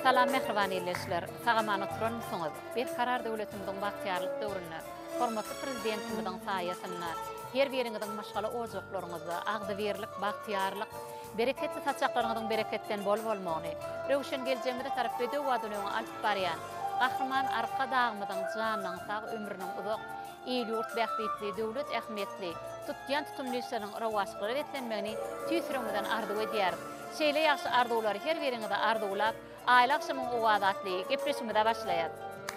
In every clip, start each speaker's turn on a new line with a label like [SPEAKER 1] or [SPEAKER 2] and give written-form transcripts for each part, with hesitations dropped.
[SPEAKER 1] Salam mehriban eyleşler. Sagaman oturan soňuz. Bir karar döwletimizin bahtiyarlyk döwrüne, hormatly prezidentimizin saýasyna, her biriňiziň maşgala ojaklaryňyza, agdy berlik, bahtiyarlyk, bereketli saçaklaryňyzyň bereketten bol bolmagyny, röwşen geljeğimizde tarap edip wadynyň alyp barýan, gahryman arka dağymyzyň janyň sag ömrüniň uzak, ýurt bäxtli, döwlet ähmiýetli, tutýan tutumlyşlaryň rawaşlygy etlenmegini tüýsüreňizden arzu edýär. Şeýle ýaşy arzulary her biriňizde arzulap, aýla akşamyň owadatly gepleşmede başlaýar.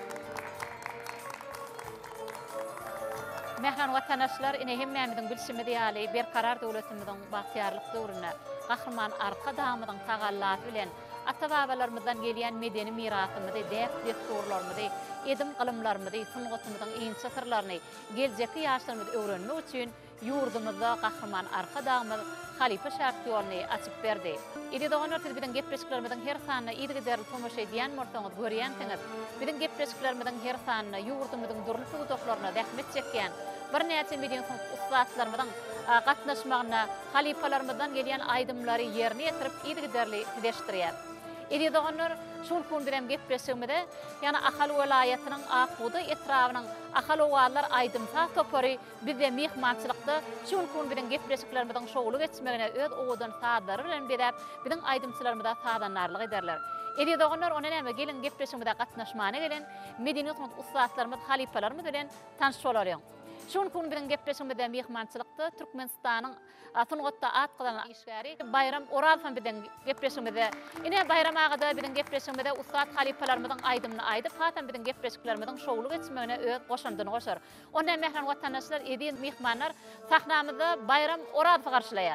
[SPEAKER 1] Mehran watanaşlar ine hemmemiziň bilşimi diýäli bir karar döwletimiziň bahtiyarlyk döwrüne, gahryman arka dağymyzyň tagallaty bilen ata-babalarymyzdan gelýän medeni mirasymyzy, däp desturlarymyzy, edim gylymlarymyzy, sungatymyzyň iňçe sırlaryny geljekki ýaşlarymyz öwrenmek üçin ýurdumyzda gahryman arka dağymyz Halifa şart ýoluny açyp berdi. Idi doňar biziň gepleşiklerimizden her sanyna ýygy derli tomoşa edýän mortaňyz görýänsiňiz. Biziň gepleşiklerimizden her sanyna ýurdumyzyň durly sowdaklaryna zähmet çekýän bir näçe mediň ustatlarymyzyň gatnaşmagyna halifalarymyzdan gelýän aýdymlary ýerine ýetirip ýygy derli tideşdirýär. Idi doňar şol kun bilen gepleşigimde, ýani Ahal welaýatynyň Akuda etrawynyň Ahal owalar aýdymsa topary bize mehmançylykda şol kun bilen gepleşiklerimizden şowlu geçmegine öz owadan saadlary bilen berip, biziň aýdymçylarymyza saadanarlyk ederler. Idi doňar ona näme gelin gepleşigimde gatnaşmana gelen medeniýet ustatlarymyz, halifalarymyz bilen tanış bolarýar. Şol kun bilen gepleşigimde mehmançylykda Türkmenistanyň Sungatda atqylan işgäri Bayram Oralhan bilen gepleşigimde, ine Bayram agada bilen gepleşigimde ustat halifalarymyzyň aýdymyny aýdyp, hatan bilen gepleşiklerimizden şowlu geçmegine öz goşandyny goşar. Onda mehran watanaşlar edi mehmanlar sahnamyzda Bayram Oralhan garşylaýar.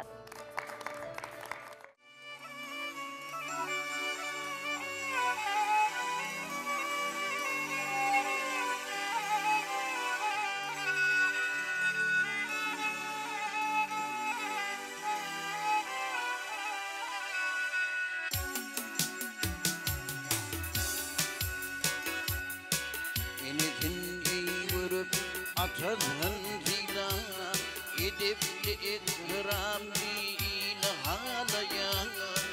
[SPEAKER 2] Atadın zila edip de ikram ile halayan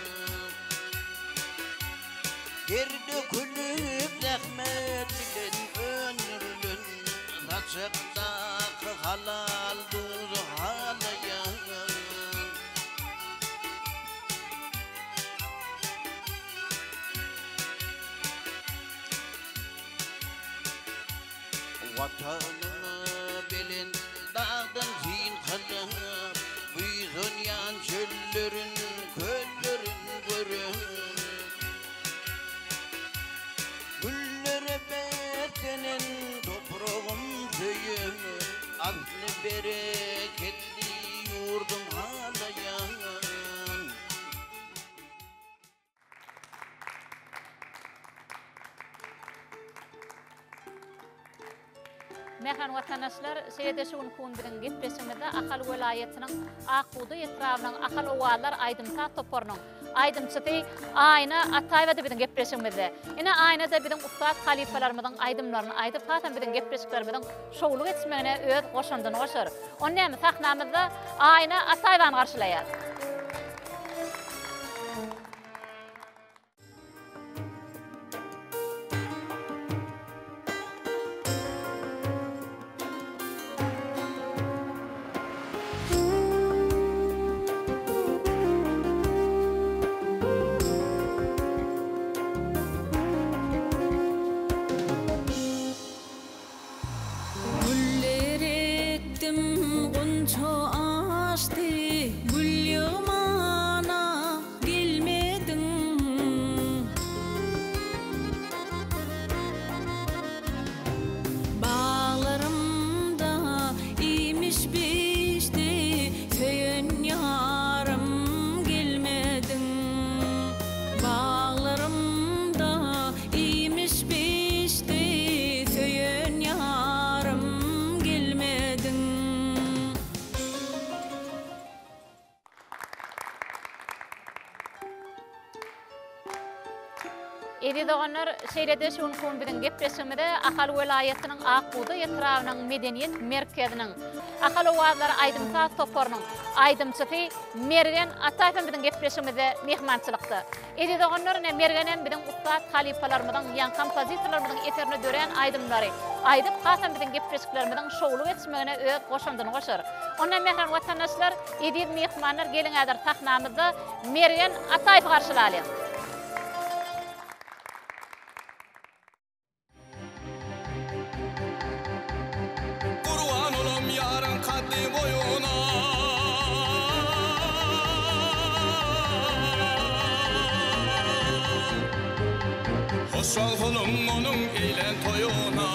[SPEAKER 2] Gerde kulüp zahmet bilen önürlün Saçıkta halaldır halayan Vatanını bilin dağdan zin kalıp Büyüzün yan çöllerin köllerin görün Güllere beklenen toprağım köyüm Adlı bereketli yurdum halayan
[SPEAKER 1] Mehran watanaşlar şeýde şol kun bilen gepleşigimde Ahal welaýatynyň Akuda etrawynyň Ahal owalar aýdymsa topornyň aýdymçysy aýna Ataýwada bilen gepleşigimde. Ine aýnada bilen ustat halifalarymyzyň aýdymlaryny aýdyp, hatan bilen gepleşiklerimizden şowlu geçmegine öz goşandyny goşar. Onda hem sahnamyzda aýna Ataýwany garşylaýar.
[SPEAKER 3] Gullerektim gonço açtı, gül
[SPEAKER 1] doğanlar şeýlede şuň kun bilen gepleşmede Ahal welaýatynyň Akbuda ýetrawynyň medeniýet merkeziniň Ahal owazlary aýdymsa toporynyň aýdymçysy Mergen Ataýew bilen gepleşmede mehmançylykdy. Edi doğanlar Mergenen bilen ustad halifalarymyň ýan kompozitorlaryň eterne dören aýdymlary aýdyp hasam bilen gepleşiklerimden şowluk etmegine öz goşandyny goşar. Onda mehran watandaşlar edip mehmanlar geliňädir tahnamyzda Mergen Ataýew garşylaýar.
[SPEAKER 3] Hoşal kulum onun eğlen toyuna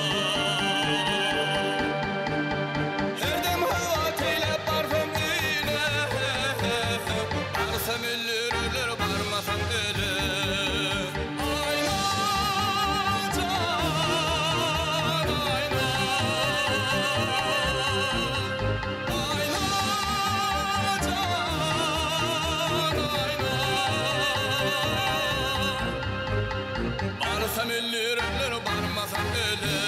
[SPEAKER 3] Herdem hava teylep barfım ile Barsam ölür ölür barmasam ölür Ayna can ayna Ayna can ayna Barsam ölür ölür barmasam ölür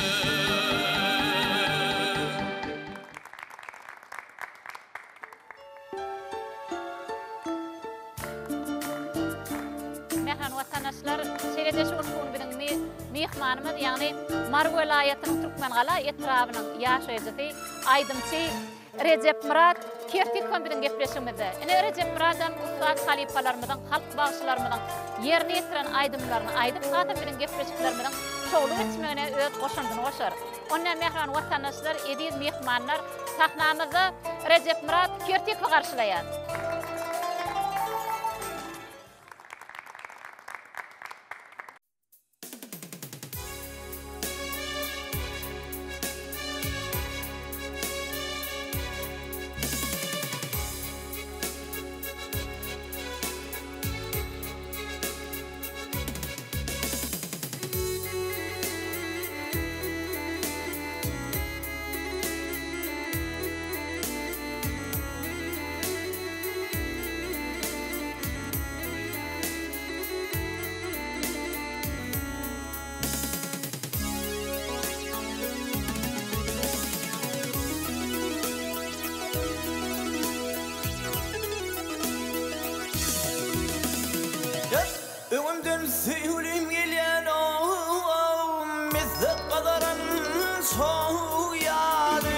[SPEAKER 1] Mehran watandaşlar şeýlede şu kun bilen mehmanymyz ýagny Mar welaýatynyň Türkmengala etrawynyň ýaşaýjysy aýdymçy Recep Murat Kertikon bilen gepleşmede. Ene Recep Murat'dan ustad halifalarymyň, halk bagşylarymyň ýerine ýetiren aýdymlaryny aýdyp hasam bilen gepleşiklerimden şowluk etmegine öz goşandyny goşar. Onda mehran watandaşlar edip mehmanlar sahnamyzda Recep Murat Kertikow garşylaýar.
[SPEAKER 2] Ömümden süyülüm gelen o Mizde kadarın soğuyadı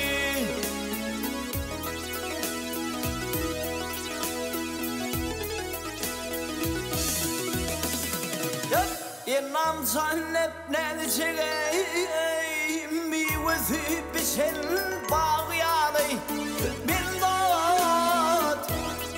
[SPEAKER 2] İnam zannep ne çekeyim Bir vızı biçen bağyadı Bir dağıt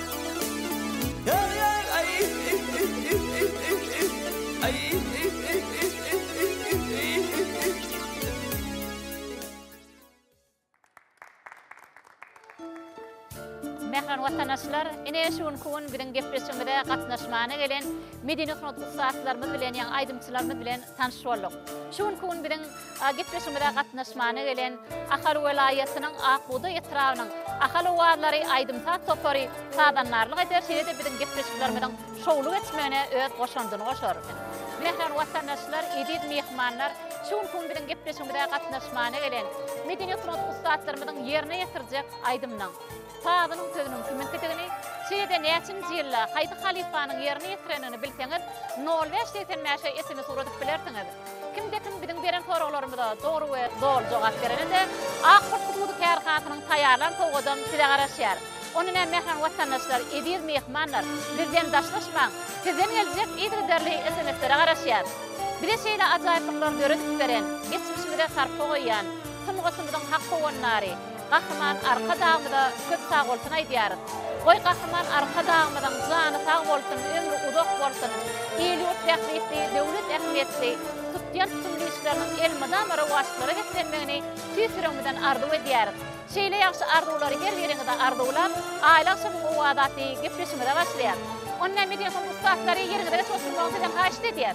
[SPEAKER 1] Mehran watandaşlar, ene şuň kun bilen gepleşmede gatnaşmana gelen medeniýet ustadlarymyz bilen ýa aýdymçylarymyz bilen tanış bolduk. Şuň kun bilen gepleşmede gatnaşmana gelen Ahal welaýatynyň Akbuda ýetrawynyň Ahal owazlary aýdymsa topary sadanlarlyk eder şeýle bilen gepleşiklerimden şowluk etmegine öz goşandyny goşar. Mehran watandaşlar edip mehmanlar şuň kun bilen gepleşmede gatnaşmana gelen medeniýet ustadlarymyň ýerine ýetirjek aýdymlaryň Sağdının sözünün kümüntetigini, şeýde näçinji ýylda Haýdy halifanyň ýerine ýetirenini bilseňiz, 05-85 esini soradyp bilersiňiz. Kimde-kim biziň beren soralarymyza dogry we dol jogap berende, Akburt Hududy Kärhanasynyň taýýarlan togadym size garaşýar. Onuň mehman watandaşlar, edip mehmanlar, bizden daşlaşmaň, sizden geljek ýetiderli esenetlere garaşýar. Bir şeýle ajaýyplar görüp beren, geçmişimizde sarpa goýan, tymgysymyzyň hakky gonlary, Kahraman arka dağımda köp sağ olsun aýdýarys. Goý kahraman arka dağımdan jany sağ bolsun, ömrü uzak bolsun. Ýylýurt täklifli, döwlet ähmiýetli, tutýan tutumly işleriň elmadamara waşyklara geçenmegini tüýsüremden arzuw edýärys. Şeýle ýaxşy arzulary her-biriniňizde arzulap, aýla şuň wadaty gepleşmede başlaýar. Onda medeniýet ustadlary ýerine geçýän bilen haýyş edýär.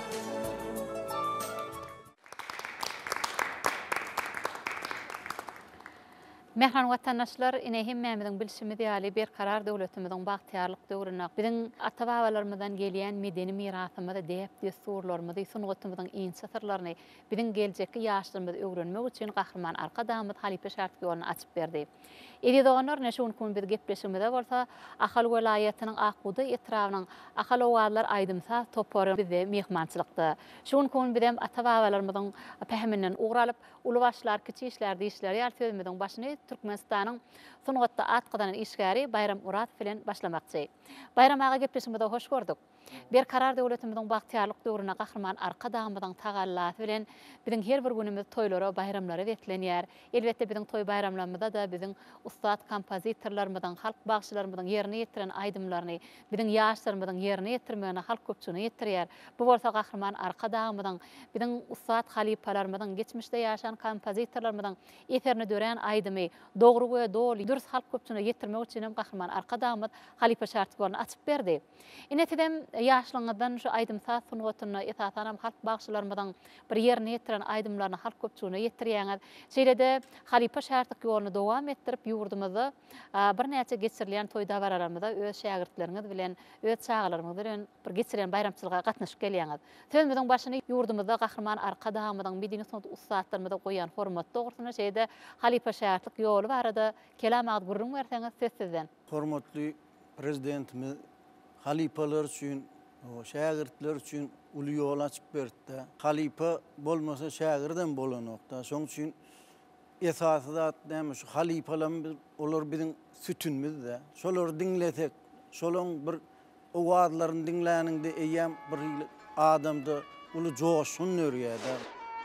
[SPEAKER 1] Mehran vatandaşlar inehim memeden bilşimidi ali bir karar devletimizin bahtiyarlık döwrüne bizim ata-babalarymyzdan gelýän medeni mirasymyzy däp desturlarymyzy sunugatymyzyň insatarlaryny bizim geljekki ýaşlarymyz öwrenmek üçin gahrman arka damyt Halipe şart ýoluny açyp berdi. Edidoganlar neşe kun bir gepleşmede bolsa Ahal welaýatynyň Akbudy etrawynyň ahal owadlar aýdymsa topary bize mehmançylykda. Şun kun birem ata-babalarymyzyň pähminden uğralyp ulu başlar, kiçi işler, diýişler ýar sözümiziň başyny Türkmenistanyň Sunugatda atgydan işgäri Bayram Urat bilen başlamakçy. Bayram aga gepleşmede hoş gördük. Bir karar döwletimiziň bahtiyarlyk döwrüne gahrman arka damydyň tagallaty bilen biziň her bir günimiz toýlara, bayramlara wetlenýär. Elbetde biziň toy bayramlarymyzda da biziň ustad kompozitorlarymyzyň, halk bagçylarymyzyň ýerine ýetiren aýdymlaryny, biziň ýaşlarymyzyň ýerine ýetirmegine halk köpçüligine ýetirýär. Bu bolsa gahrman arka damydyň biziň ustad halipalarymyzyň geçmişde ýaşan kompozitorlarymyzyň eterine dören aýdymy dogry we dol dürüst halk köpçüligine ýetirmek üçin hem gahrman arka damyt Halipe şartlaryny açyp berdi. Inetidem ýaşlaňyzdan şu aýdymsa sunugatyna esasanam halk bagçylarymyzyň bir ýerine ýetiren aýdymlaryny halk köpçüligine ýetirýäňiz. Şeýlede Halipe şartlyk ýoluny dowam etdirip ýurdumyzda bir näçe geçirilýän toý dawarlarymyzda öz şagirdleriňiz bilen, öz çağalaryňyz bilen bir geçirilýän bayramçylyga gatnaşyp gelýäňiz. Sözümiziň başyny ýurdumyzda gahrman arka damydyň medeni sunat ustadlarymyza goýan hormat dogrusyna şeýde Halipe şartlyk ýolu barada kelam aýdyp gurrun berseňiz söz sizden.
[SPEAKER 4] Hormatly prezidentimiz halipalar üçin, şagirdler üçin uly ýol açyp berdi. Halipa bolmasa şagirden bolanokda. Şoň üçin esasy zat näme şu halipalar olar biziň sütünmiz-de. Şolary diňlesek, şolaň bir owadlaryny diňläningde eýem bir adamda uly joşun örýärdi.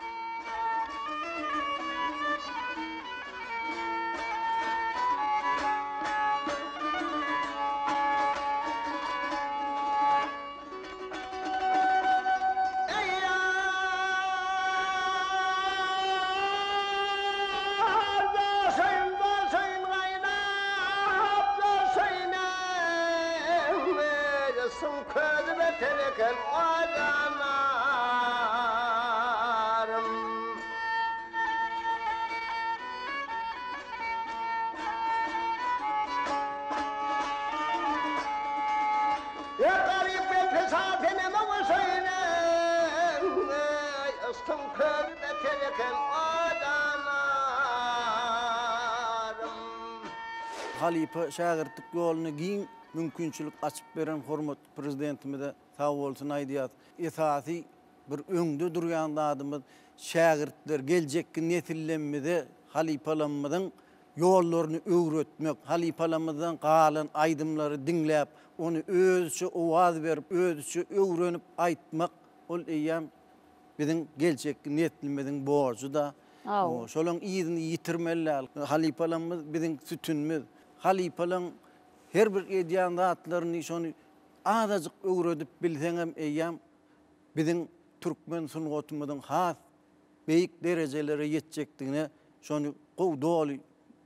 [SPEAKER 4] Halipe şagirdlik ýoluny giň mümkinçilik açyp beren hormat prezidentimize sag bolsun aýdýar. Esasy bir öňde durýan adamyz şagirdler geljekki nesillenmede halipalarymyzyň ýollaryny öwretmek, halipalarymyzdan galan aýdymlary diňläp, onu özçe owaz berip, özçe öwrenip aýtmak ol eýem biziň geljekki nesilmediň borjy da. Şolaň ýygyny ýitirmeler. Halipalarymyz biziň sütünmiz. Halipalan her bir edýän zatlaryny şonu adadyk öwredip bilseňem eýem biziň türkmen sunugatymyzyň has beýik derejelere ýetjekdigine şonu gowdaly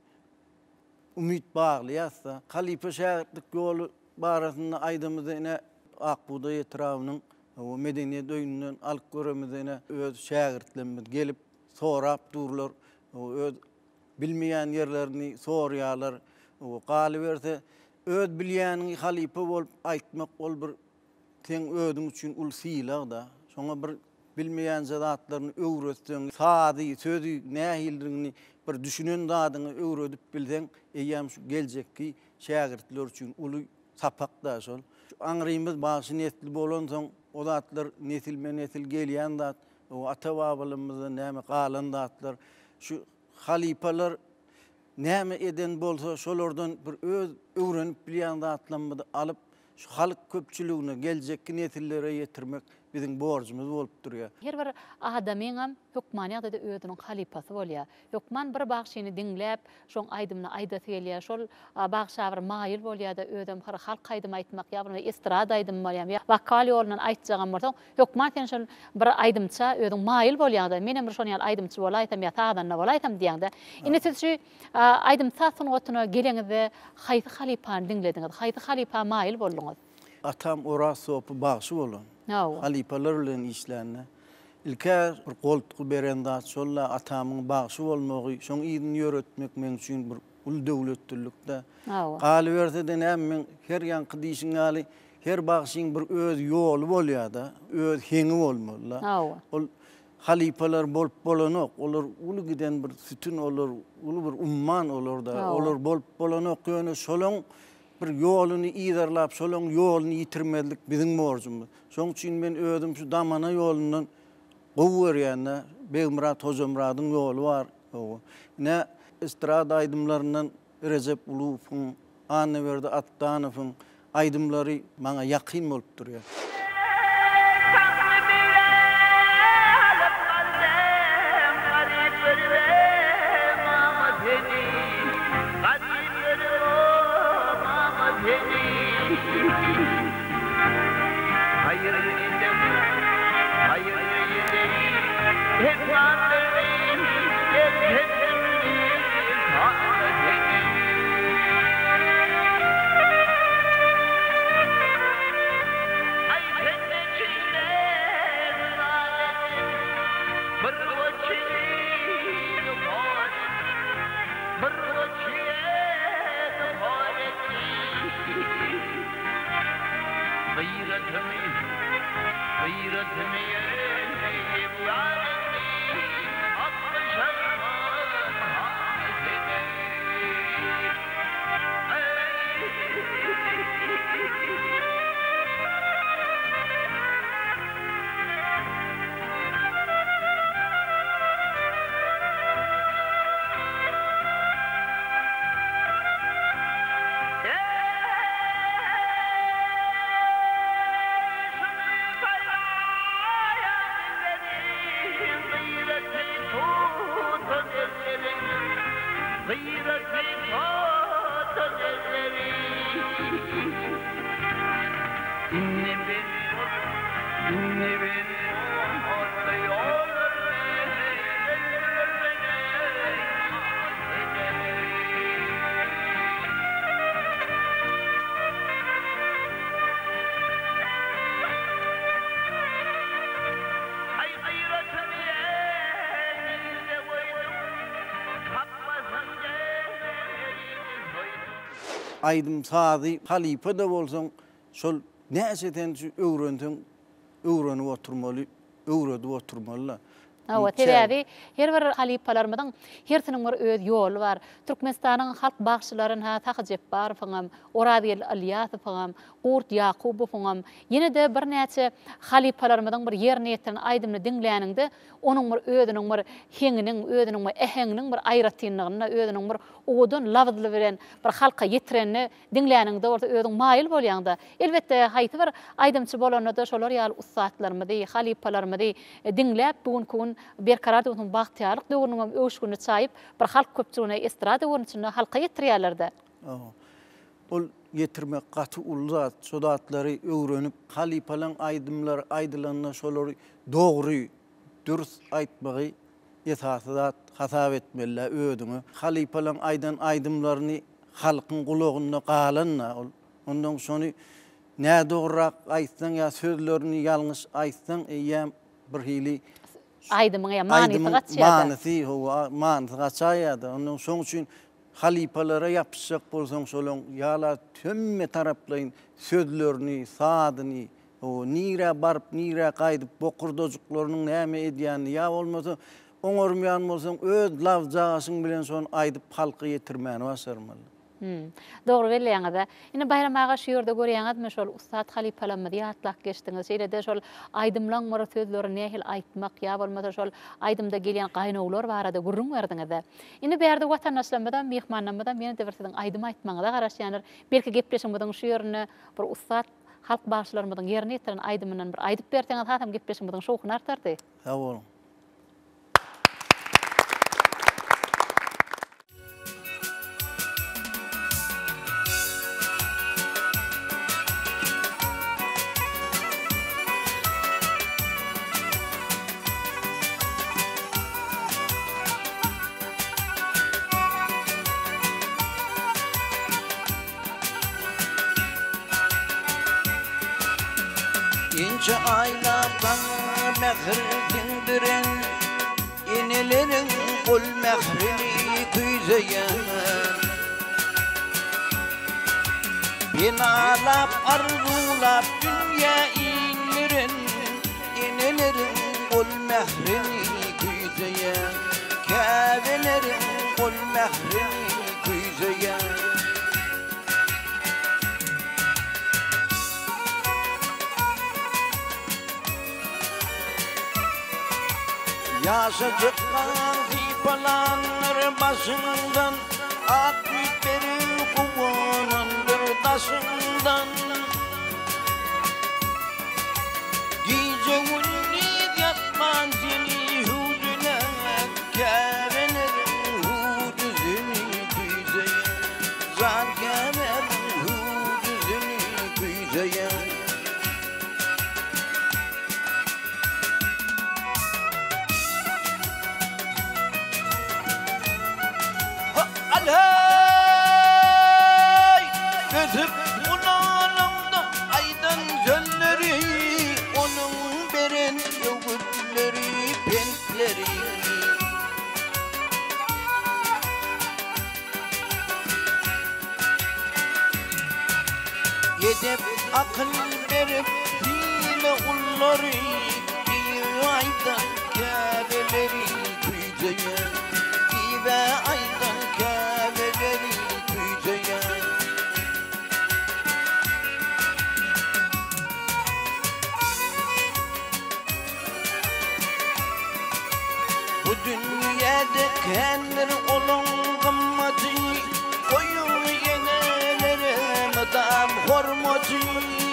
[SPEAKER 4] umyt baglaýarsa, Halipe şagirdlik ýolu barasynda aýdymyzda ine Akbudy etrawynyň o medeniýet öýünden alyp göremizine öz şagirdlerimiz gelip sorap durlar, öz bilmeýän ýerlerini sorýarlar. O galyberse öz bilýäniňi Halipe bolup aýtmak ol bir sen ödüň üçin ul syýlag da. Şoňa bir bilmeýän zatlaryny öwretseň, sady sözi nähildigini bir düşünen zadyny öwredip bilseň, eýem şu geljekki şagirdler üçin uly sapak da şol. Aňryýmyz başy nesil bolan soň o zatlar nesilme nesil gelýän zat, o ata-babalarymyzdan näme galan zatlar, şu halipalar näme eden bolsa şolardan bir öz öwrenip bilýän zatlarymyzy alyp şu halk köpçüligine geljekki nesillere ýetirmek biziň borjumyz bolup durýar.
[SPEAKER 1] Her bir adamyň hökman ýagdaýda özüniň halipasy bolýar. Hökman bir bagşyny diňläp, şoň aýdymny aýdaty gelýär. Şol bagşa bir maýyl bolýar da özüm bir halk aýdym aýtmak ýa-da estrada aýdym bolýar. Wakal ýolundan aýtjagam bolsa, hökman sen şol bir aýdymça özüň maýyl bolýar da. Menem bir şol ýaly aýdymçy bolaýsam ýa taýdanna bolaýsam diýende. Ine siz şu aýdymça sunugatyna geleňizde haýsy halipany diňlediňiz? Haýsy halipa maýyl bolduňyz?
[SPEAKER 4] Atam Oras sopy bagşy bolan. Halipalar bilen işlerini. ilker bir koltuğu beren zat şolla atamyň bagşy bolmagy, şoň ýygyny ýöretmek men üçin bir ul döwletçilikde. Galyberden hem her ýanky diýişiň gali her bagşyň bir öz ýoly bolýar-da, öz heňi bolmaly. Ol halipalar bolup bolanok, olar ulu giden bir sütün olur, ulu bir umman olur da, olar bolup bolanok ýöne şolaň bir ýoluny ýydarlap, şolaň ýoluny ýitirmezlik biziň borjumyz. Şoň üçin men özüm şu damana ýolundan gowy berýände, Begmurat Hojamradyň ýolu bar. Ne estrada aydymlaryndan Recep Ulupyň, Anneberdi Attanowyň aydymlary maňa ýakyn bolup durýar. Aydym sady halipa da bolsaň şol näçeden şu öwrenip oturmaly, öwredip oturmaly.
[SPEAKER 1] Teräbi her bir halipalarymyň hertiniň bir öz ýoly bar. Türkmenistanyň halk bagşylaryna takyjep bar faňam, Oradyl Alyasow faňam, Gurt Ýakubow faňam, ýene de bir näçe halipalarymyň bir ýerine ýeten aydymny diňläninde onuň bir özüniň bir heňiniň, özüniň bir eheňiniň bir aýratynlygyna, özüniň bir odun lawdly bilen bir halka ýetirenni diňläninde orta özüň maýyl bolýanda. Elbetde haýty bir aydymçy bolanyda şolar ýaly ustatlarymyzy, halipalarymyzy diňläp bugün berkarar döwrüň bagtyarlyk döwrüniň öwüşgüni çaýyp bir halk köpçüligine estrada döwrüne halka ýetirýärler-de.
[SPEAKER 4] Ol ýetirmek gaty ulzat, sodatlary öwrenip halipalaň aydymlar aýdylanyna şolary dogry, dürüst aýtmagy ýetasat hasap etmeli ödüňi. Halipalaň aydymlaryny halkyň gulagyna galanna, ondan şonu nä dograk aýtsaň ýa sözlerini ýalňyş aýtsaň ýa bir hili
[SPEAKER 1] aydymyňa
[SPEAKER 4] manysy gaçaýardy. Ondan soň üçin halipalara ýapyşak bolsaň şolaň ýala tümme taraplaryň sözlerini, sadyny, o nire barıp nire gaýdyp bokurdojuklarının näme edýäni ýa bolmasa oňormaýan bolsaň öz lawjasyň bilen şonu aýdyp halka ýetirmäni başarmaly.
[SPEAKER 1] Doğru belleýäňiz. Ine bayram ağa şu ýerde görýäňizmi şol Ustad halipalarymyzy ýatlap geçdiňiz. Şeýle-de şol aýdymlaň mara sözleri nähil aýtmak ýa bolmasa şol aýdymda gelýän gaýnawlar barada gurrun berdiňiz. Ine berde watandaşlarymyzdan, mehmanlarymyzdan meni de birsiň aýdym aýtmagyna garaşýanlar. Belki gepleşiňizden şu ýerine bir Ustad halk bagşylarymyzyň ýerine ýetiren aýdymynyň bir aýdyp berdiňiz, hatam gepleşiňizden şowkuny artardy.
[SPEAKER 4] Sag bolun.
[SPEAKER 2] İnce aylardan
[SPEAKER 4] mehir dindiren Yenelerin kol mehrini tüyzeyen Binalap arzulap dünya inlerin Yenelerin kol mehrini tüyzeyen Kâvelerin kol mehrini tüyzeyen Yaşacıklar zipalanır başından Ak büyüklerin kuvanındır taşından Gece ünlü yatman seni hudüne Kâvelerin hudüzünü tüyzeyen Zan kâvelerin hudüzünü tüyzeyen Alhay gözüm kulağımda aydan gölleri onun beren yogurtları pentleri Yedip akıl verip hile ulları bir aydan kâveleri tüyceyen ve aydan kâveleri tüyceyen Bu dünyada kendir olun kımmeti Koyun yenelere madam hormati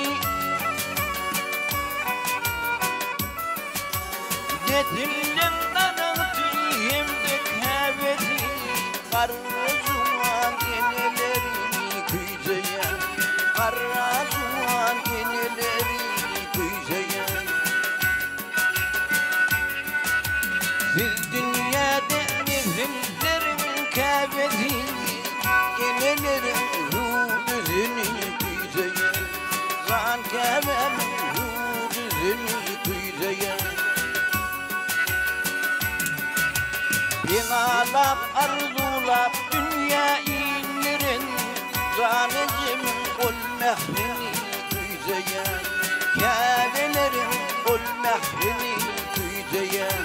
[SPEAKER 4] Yetimden danıntı hem de kâveti Karrazuan yenelerini tüyzeyen Karrazuan yenelerini tüyzeyen Siz dünyada nefretlerin kâveti Yenelerin hudüzünü tüyzeyen Zan kâvemin hudüzünü tüyzeyen Binalap arzulap dünya inlerin Zanecimin kol mehrini tüyzeyen Kâvelerin kol mehrini tüyzeyen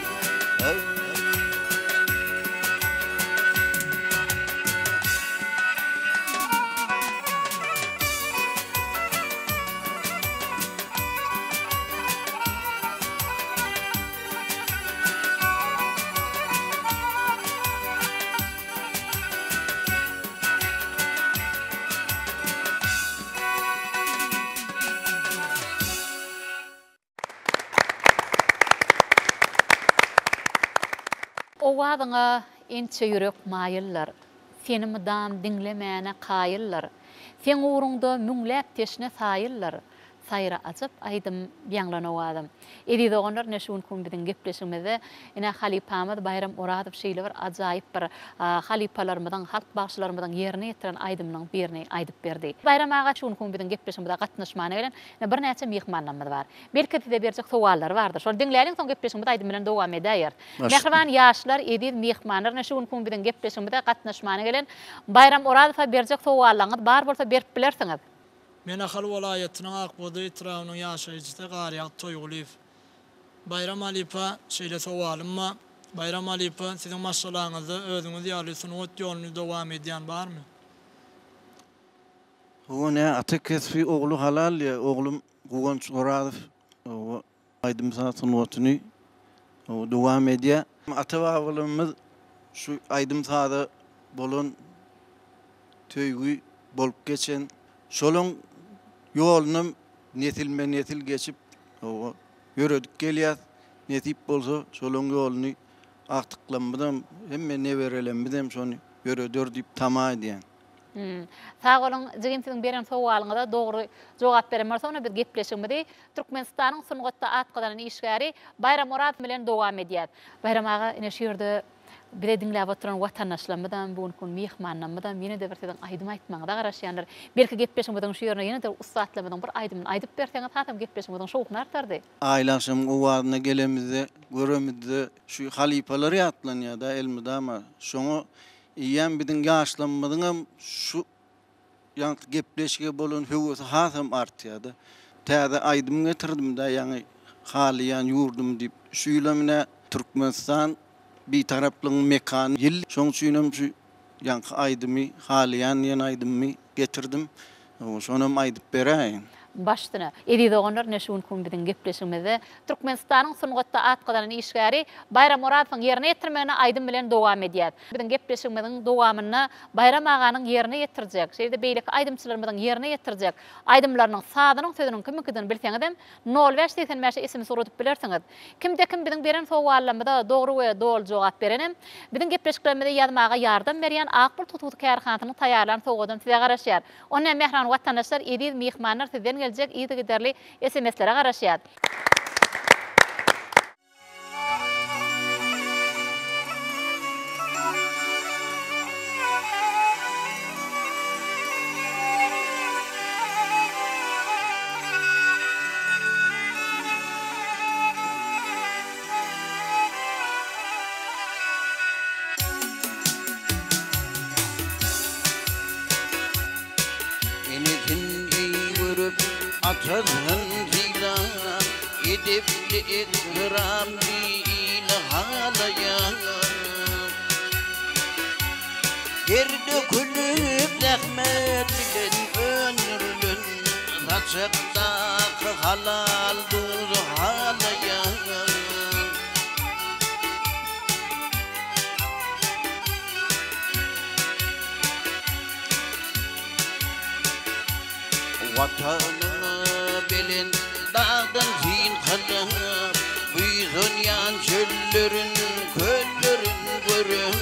[SPEAKER 1] Owadyňa ençe ýürek maýyllar, seni mydam dinlemäne kaýyllar, sen uğrunda müňläp teşne saýyllar, sayra açyp aýdym ýaňlan owadym. Edi doganlar neşun kum biziň gepleşigimizde ine halipamyz Bayram Oradow şeýle bir ajaýyp bir halipalarymyzyň, halk bagşylarymyzyň ýerine ýetiren aýdymlaryň birini aýdyp berdi. Bayram aga şun kum biziň gepleşigimizde gatnaşmany bilen bir näçe mehmanlarymyz bar. Belki de berjek sowallar bardyr. Şol diňläriň soň gepleşigimizde aýdym bilen dowam edýär. Mehriban ýaşlar edi mehmanlar neşun kum biziň gepleşigimizde gatnaşmany bilen Bayram Oradow'a berjek sowallaryňyz bar bolsa berip bilersiňiz.
[SPEAKER 5] Men Ahal welaýatynyň Akbozy trawynyň ýaşaýjysy Garýat Toýguliýew. Bayram Alipa şeýle sowalymma. Bayram Alipa siziň maşgalaňyzda özüňiz ýaly sunuwat ýoluny dowam edýän barmy?
[SPEAKER 4] Hone ata kesbi oğlu halal ya oğlum Guganç Oradow o aýdym sunuwatyny o dowam edýär. Ata babamyz şu aýdym sada bolan töýgü bolup geçen şolun ýoluny netilme netil geçip o yöredik gelýär. Netip bolsa şolun ýoluny aktyklamadan hemme neberelenmeden şonu yöredör diýip tama edýän.
[SPEAKER 1] Sağ olun, siziň beren sowalyňyza dogry jogap beremär sonra bir gepleşigimizde Türkmenistanyň sungatda atgydan işgäri Bayram Oradow bilen dowam edýär. Bayram aga ine şu ýerde bile dinläp oturan watandaşlarymydan, bugun mehmanlarymydan meni de birden aýdym aýtmaňyza garaşýanlar. Belki gepleşmeden şu ýerine ýene de ustaatlarymydan bir aýdym aýdyp berseňiz, hatam gepleşmeden şowkun artardy.
[SPEAKER 4] Aylaşym owadyna gelemizde, göremizde şu halipalar ýatlanýar da elmide ama şoňa ýen biziň ýaşlanmadyňam şu ýanky gepleşige bolan höwesi hatam artýardy. Täze aýdym getirdim da ýani haliyan ýurdum diýip şu ýylamyna Türkmenistan bir taraplyň mekan ýyl şoň üçin şu ýanky aýdymy haliyan ýene aýdymy getirdim. Şonam aýdyp beräýin.
[SPEAKER 1] Başdyna. Edide oňlar neşe gün biziň gepleşigimizde Türkmenistanyň sungatda atgadan işgäri Bayram Muradowyň ýerine ýetirmegine aýdym bilen dowam edýär. Biziň gepleşigimiziň dowamyny Bayram aganyň ýerine ýetirjek. Şeýle beýleki aýdymçylarymyň ýerine ýetirjek. Aýdymlarynyň sadynyň sözüniň kimliginden bilseňizem 0585 ismi soradyp bilersiňiz. Kimde kim biziň beren sowallaryna dogry we dol jogap berenem. Biziň gepleşiklerimizde ýazmaga ýardam berýän Akbul Tutut kärhanatynyň taýýarlanan sowadan size garaşýar. Onuň mehran watandaşlar, edil mehmanlar sizden gelecek iyi de giderli SMS'lere garaşýar.
[SPEAKER 6] Atadın zila edip de ikram değil halayan Yerde kulüp zahmet bilen önürlün Naçıkta halal dur halayan Vatanını bilin dağdan zin kalıp Büyüzün yan çöllerin köllerin görün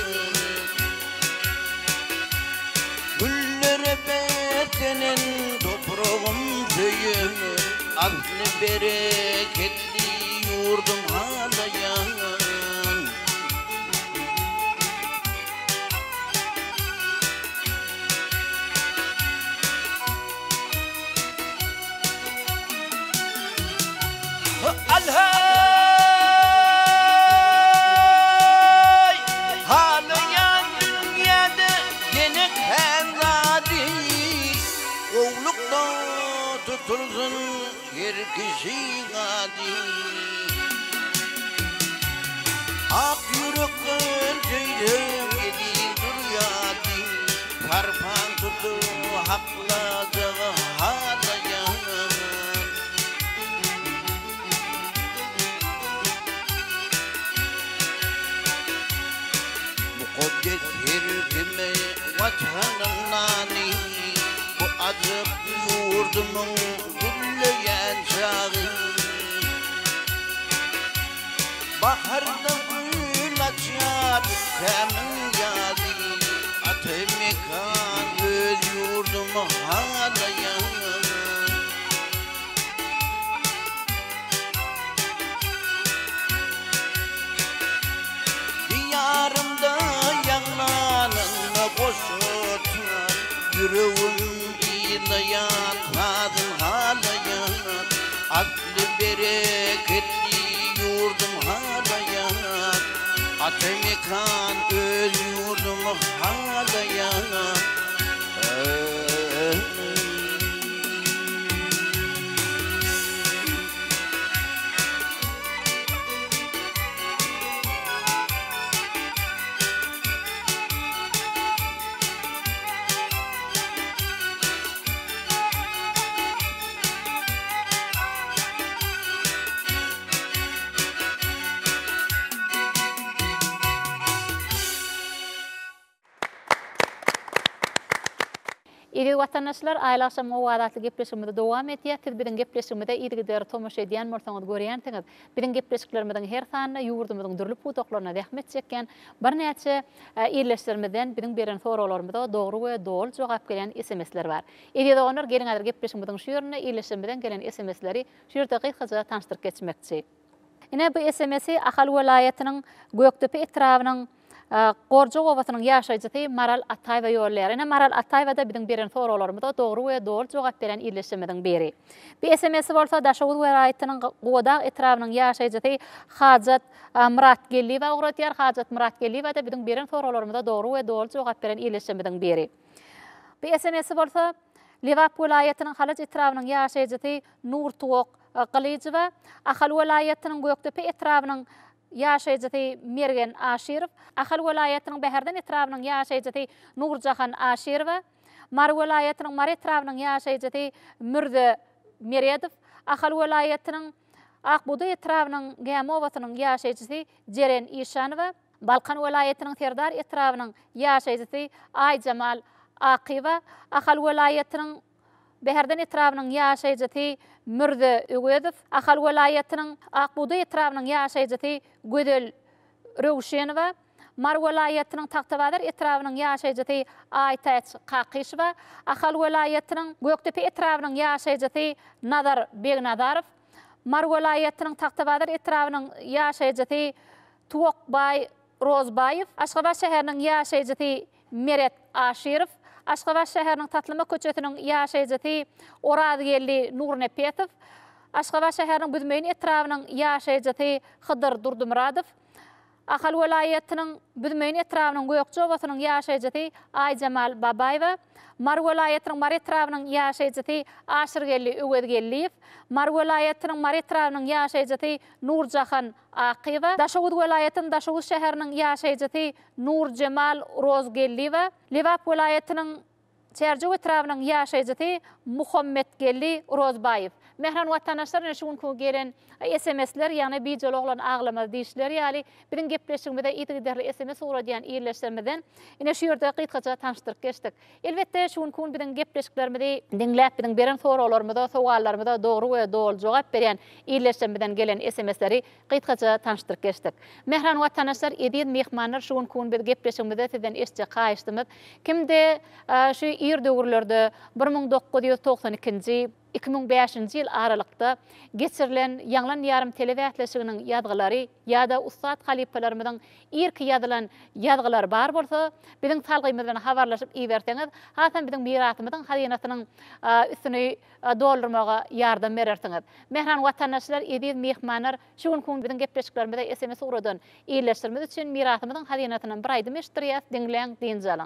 [SPEAKER 6] Güllere beklenen toprağım köyüm Adlı bereketli yurdum halayan
[SPEAKER 2] Alhay halayan dünyada yine kendadi
[SPEAKER 6] Oğlukta tutulsun her kişi adi Ak yürekler ceylem edin duryadi Karpan tutu hakladı halayan Muqaddes herkime vatanımnani Bu azıp yurdumun gülleyen çağı Baharda gül açar kemin yadi Atemekan öz yurdumu halayan Diyarımda yanlarına koşutan Yüreğim ilayan kadın halayan Aklı bereketli yurdum halayan Atemekan öz yurdum halayan
[SPEAKER 1] Iri vatandaşlar aýly akşam owadatly gepleşigimizde dowam etýär. Siz biziň gepleşigimizde ýygy tomoş edýän bolsaňyz görýänsiňiz. Biziň gepleşiklerimizden her sanyna ýurdumyzyň dürli putoklaryna rahmet çekýän bir näçe ýerleşlerimizden biziň beren soralarymyza dogry we dol jogap gelen SMS'ler bar. Iri oňlar geliňizler gepleşigimizden şu ýerine ýerleşlerimizden gelen SMS'leri şu ýerde gyzga tanıştyryp geçmekçi. Ine bu SMS'i Ahal welaýatynyň Göktepe etrawynyň Gorjok Ovasynyň ýaşaýjy Maral Ataýewa ýollar. Ene Maral Ataýewa da biziň beren soralarymyza dogry we dol jogap beren ýerleşmeden beri. Bir SMS bolsa Daşawul welaýatynyň Godak etrawynyň ýaşaýjy Hajat Muratgelliwa ugratýar. Hajat Muratgelliwa da biziň beren soralarymyza dogry we dol jogap beren ýerleşmeden beri. Bir SMS bolsa Liwap welaýatynyň Halaç etrawynyň ýaşaýjy Nur Tuwak Qalyjywa, Ahal welaýatynyň Göktepe etrawynyň ýaşaýjy Mergen Aşirov, Ahal welaýatynyň Beherden etrawynyň ýaşaýjy Nurjahan Aşirova, Mar welaýatynyň Mar etrawynyň ýaşaýjy Mürde Meredow, Ahal welaýatynyň Akbuda etrawynyň Gamowatynyň ýaşaýjy Jeren Işanowa, Balkan welaýatynyň Serdar etrawynyň ýaşaýjy Aýjamal Akyba, Ahal welaýatynyň Beherden etrawynyň ýaşaýjy Mürde Ögedow, Ahal welaýatynyň Akbuda etrawynyň ýaşaýjy Gödel Röwşenowa, Mar welaýatynyň Taktawadar etrawynyň ýaşaýjy Aýtaç Kakyshowa, Ahal welaýatynyň Göktepe etrawynyň ýaşaýjy Nadar Begnadarow, Mar welaýatynyň Taktawadar etrawynyň ýaşaýjy Tuwakbay Rozbayew, Aşgabat şäheriniň ýaşaýjy Meret Aşirov, Aşgabat şäheriniň Tatlyma köçetiniň ýaşaýjy Oradgelli Nurnepetow, Aşgabat şäheriniň Büdmeýin etrawynyň ýaşaýjy Hydyr Durdumuradow, Ahal welaýatynyň Büdmeýin etrawynyň Gökçeowasynyň ýaşaýjy Aýjamal Babaýewa, Mar welaýatynyň Mar etrawynyň ýaşaýjy Aşyrgelli Öwedgelliýew, Mar welaýatynyň Mar etrawynyň ýaşaýjy Nurjahan Akyba, Daşawud welaýatynyň Daşawud şäheriniň ýaşaýjy Nur Cemal Rozgelliýewa, Liwap welaýatynyň Çerjew etrawynyň ýaşaýjy Muhammetgelli Rozbayew. Mehran watandaşlar şuň ku gelen SMS'ler ýani biýjolaglan aglama diýişler ýaly biziň gepleşigimizde ýetigiderli SMS uradýan ýerleşdirmeden ine şu ýerde gytgaça tanışdyryp geçdik. Elbetde şuň ku biziň gepleşiklerimizi dinläp biziň beren soralarymyza, sowallarymiza dogry we dol jogap beren ýerleşdirmeden gelen SMS'leri gytgaça tanışdyryp geçdik. Mehran watandaşlar edin mehmanlar şuň ku biziň gepleşigimizde sizden eşje gaýşdymyz. Kimde şu ýer döwürlerde 1992-nji 2005-nji ýyl aralykda geçirilen ýanglan ýarym telewätleşiginiň ýadgylary ýa-da ustad halipalarymyň irki ýadylan ýadgylary bar bolsa, biziň salgymyzdan habarlaşyp iýerseňiz, hasan biziň mirasymyzyň hazynatynyň üstüni doldurmaga ýardam berersiňiz. Mehran watandaşlar, edin mehmanlar, şuň ku biziň gepleşiklerimizde SMS uradan iýerleşdirmemiz üçin mirasymyzyň hazinatynyň bir aýdym eşdirýäs, dinleň, dinjalaň.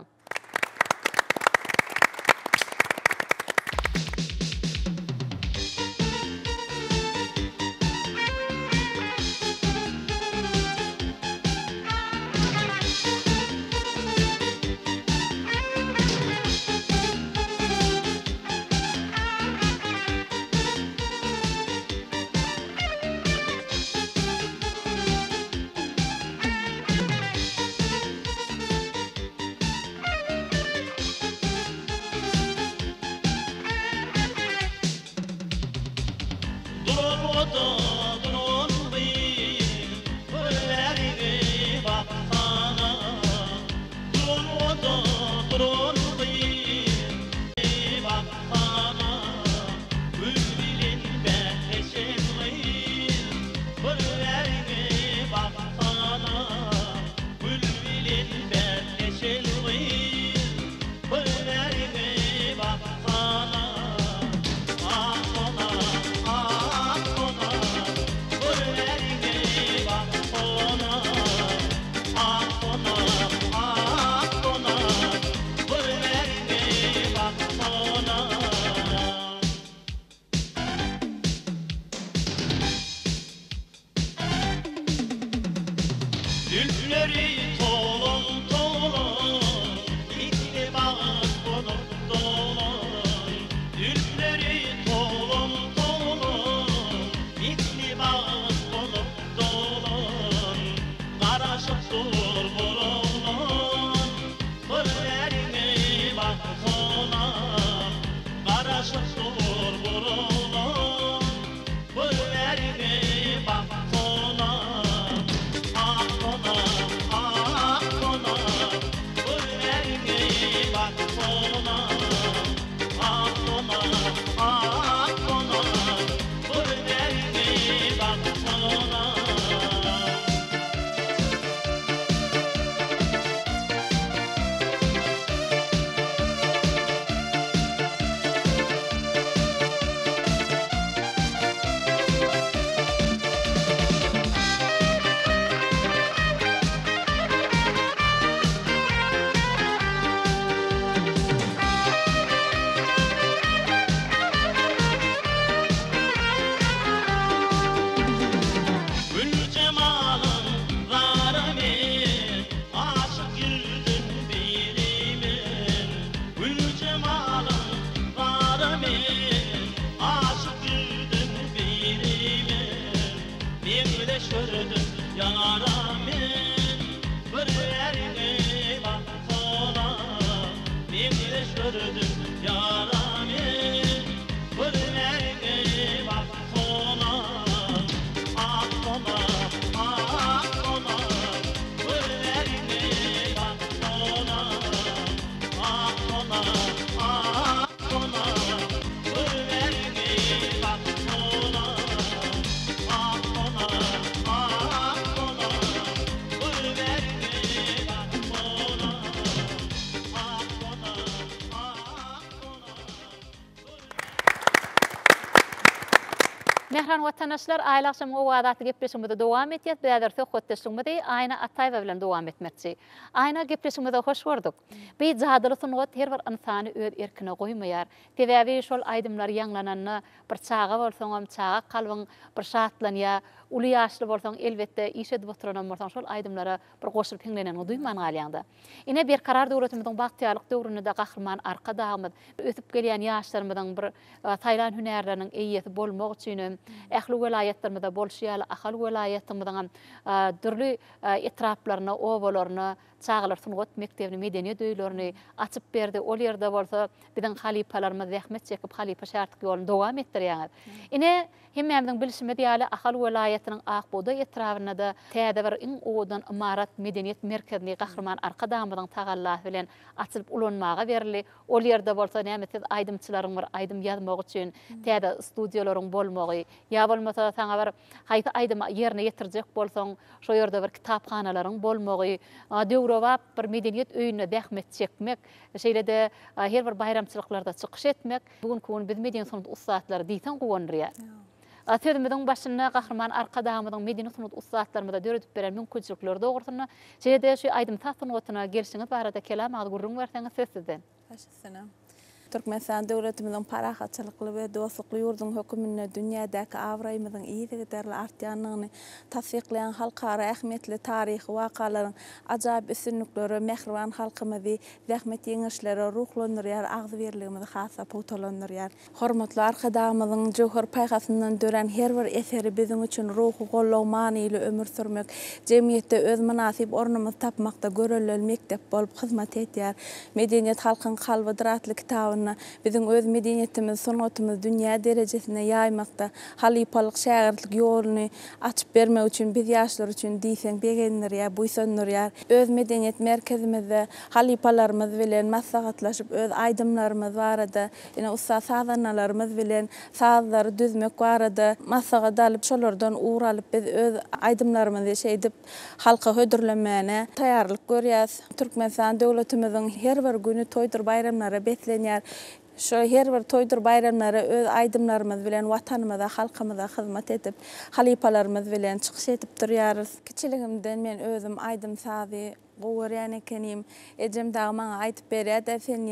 [SPEAKER 1] Mehran vatandaşlar aylar akşam o vadat gepleşmede devam etiyet. Bäder tökotteşmede ayna Atayba bilen devam etmekçi. Ayna gepleşmede hoş gördük. Bir jahadylysyn ot her bir insany öz erkine goýmaýar. Tebäbi şol aýdymlar ýanglananny bir çağa bolsaňam çağa kalbyň bir şatlanýa. Uly ýaşly bolsaň elbetde iş edip oturanan bolsaň şol aýdymlara bir goşup heňlenen duýman galýanda. Ine bir karar döwletimiziň bagtýarlyk döwründe gahrman arka dagymyz ötüp gelýän ýaşlarymyzyň bir taýlan hünärleriniň eýýeti bolmak üçin ähli welayetlerimize bolşýaly ahal welayetimiziň türlü etraplaryna, owalaryna çağlar sungat mektebini medeniýet öýlerini açyp berdi. Ol ýerde bolsa biziň halipalarymyz zähmet çekip halipa şartlyk ýoluny dowam etdirýär. Ine hemmemiziň bilişime diýäli ahal welayetiniň Akboda etrawyna da täze bir iň owadan imarat medeniýet merkezini gahrman arka dagymyzyň tagallasy bilen açylyp ulanmaga berildi. Ol ýerde bolsa näme aýdymçylaryň bir aýdym ýazmak üçin täze studiýalaryň bolmagy ýa bolmasa saňa bir haýsy aýdym ýerine ýetirjek bolsaň şo ýerde bir kitaphanalaryň bolmagy döwrewap bir medeniýet öýüne zähmet çekmek şeýlede her bir bayramçylyklarda çykyş etmek bugünkü gün biz medeniýet sunuty ustatlary diýsen gowanrýar. Sözümüziň başyna gahrman arka dagymyzyň medeniýet sunuty ustatlarymyza döredip beren mümkinçilikleri dogursyna şeýlede şu aýdym sunutyna gelişiňiz barada kelam agdyr berseňiz söz sizden.
[SPEAKER 7] Başysyna Türkmenistan döwletimiziň parahatçylykly we dostlukly ýurdun hökümine dünýädäki awraýymyzyň iýdigi derli artýanlygyny tasdikleýän halkara ähmiýetli taryhy wakalaryň ajaýyp üstünlikleri mehriban halkymyzy zähmet ýeňişleri ruhlandyrýar, agzy berligimizi hasa puwtalandyrýar. Hormatly arkadaşymyzyň jowhar paýgasyndan dören her bir eseri biziň üçin ruhy gollaw manyly ömür sürmek, jemgyýetde öz münasip ornumyzy tapmakda görelli mektep bolup hyzmat etýär. Medeniýet halkyň kalby diratly kitabı bizim öz medeniýetimiz, sunatymyz dünýä derejesine ýaýmakda halipalyk şäherlik ýoluny açyp bermek üçin biz ýaşlar üçin diýsen begenler buýsanlar öz medeniýet merkezimizde halipalarymyz bilen maslahatlaşyp öz aýdymlarymyz barada ýene usta sazanalarymyz bilen sazlary düzmek barada maslahat alyp şolardan uğralyp biz öz aýdymlarymyzy şeýdip halka hödürlenmäne taýýarlyk görýäs. Türkmenistan döwletimiziň her bir güni toýdur bayramlara beslenýär. Şu her bir toýdur bayramlary öz aýdymlarymyz bilen watanymyza, halkymyza hyzmat edip, halipalarymyz bilen çykyş edip durýarys. Kiçiligimden men özüm aýdym sazy gowarýan ekenim. Ejem dagı maňa aýtyp berýär, sen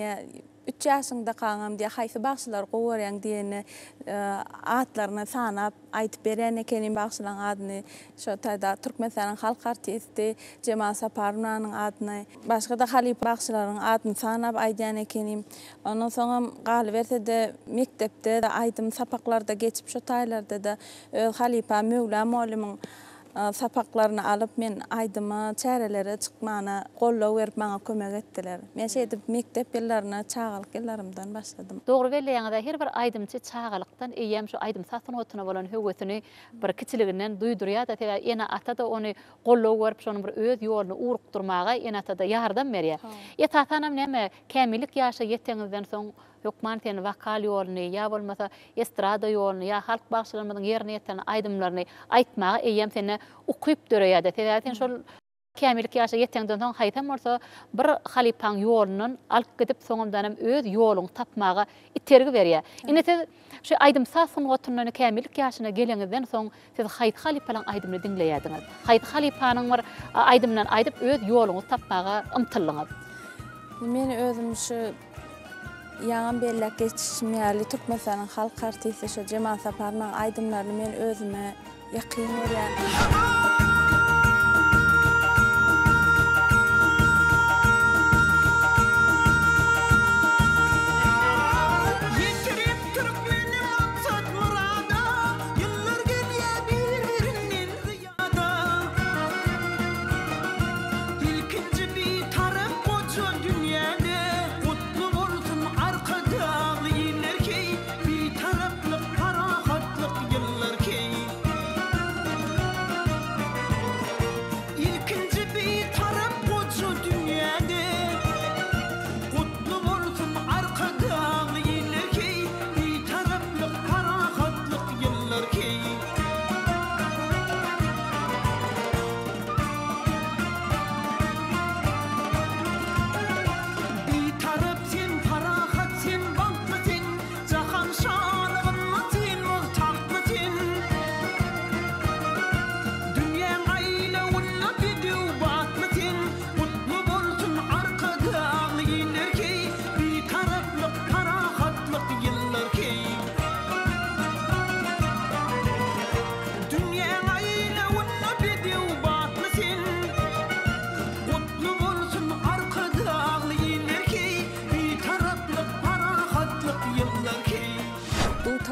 [SPEAKER 7] 3 ýaşyňda kaňam diýe haýsy bagşylar gowarýan diýeni atlaryny sanap aýtyp berýän ekenim bagşylaryň adyny. Şo taýda Türkmenistanyň halk artisti Cemal Saparownyň adyny, başga da halipa bagşylaryň adyny sanap aýdýan ekenim. Ondan soňra galy bersede mektepde aýdym sapaklarda geçip şo taýlarda da halipa Mevla Mollymyň sapaklaryny alyp men aýdyma çärelere çykmana gollaw berip maňa kömek etdiler. Men şeýdip mektep ýyllaryna çağalyk ýyllarymdan başladym.
[SPEAKER 1] Dogry belleýäňde her bir aýdymçy çağalykdan eýem şu aýdym satynotuna bolan höwetini bir kiçiliginden duýdurýar da ýene ata da ony gollaw berip şonu bir öz ýoluny urukdurmaga ýene ata da ýardam berýär. Ýetatanam näme kämillik ýaşa ýetdiňizden soň Yokman ten vakal ýoluny ýa bolmasa estrada ýoluny ýa halk bagşylarymyzyň ýerine ýeten aýdymlaryny aýtmagy eýem seni ukyp döreýär. Täzäten şol kämillik ýaşa ýetdiňden soň haýtam bolsa bir halipaň ýolundan alyp gidip soňamdan öz ýoluny tapmagy itergi berýär. Ine şu aýdym sungatyndan kämillik ýaşyna geleňizden soň siz haýt halipalaň aýdymny dinleýärdiňiz. Haýt halipanyň bir aýdymdan aýdyp öz ýoluny tapmaga ymtylyňyz.
[SPEAKER 7] Men özüm şu Ýaňam bellek geçişmeýärli Türkmenistanyň halk artisti şu Cemal Saparownyň aýdymlaryny men özüme ýakyn görýän.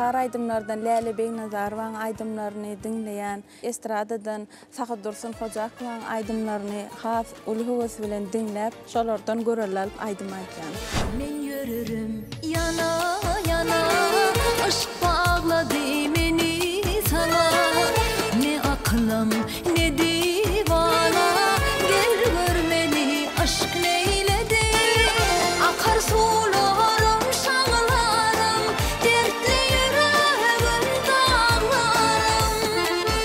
[SPEAKER 7] tar aydımlardan Lale Beynazarwan aydımlarını dinleyen, estradadan Sahat Dursun Hocakowyň aydımlarını has uly höwes bilen dinläp, şolardan görelip aydym aýdýan.
[SPEAKER 8] Men yürürüm yana yana, aşk bağladı meni sana. Ne aklım ne divana, gel gör meni aşk neyledi. Akar sularım şağlarım, dertli yüreğim dağlarım.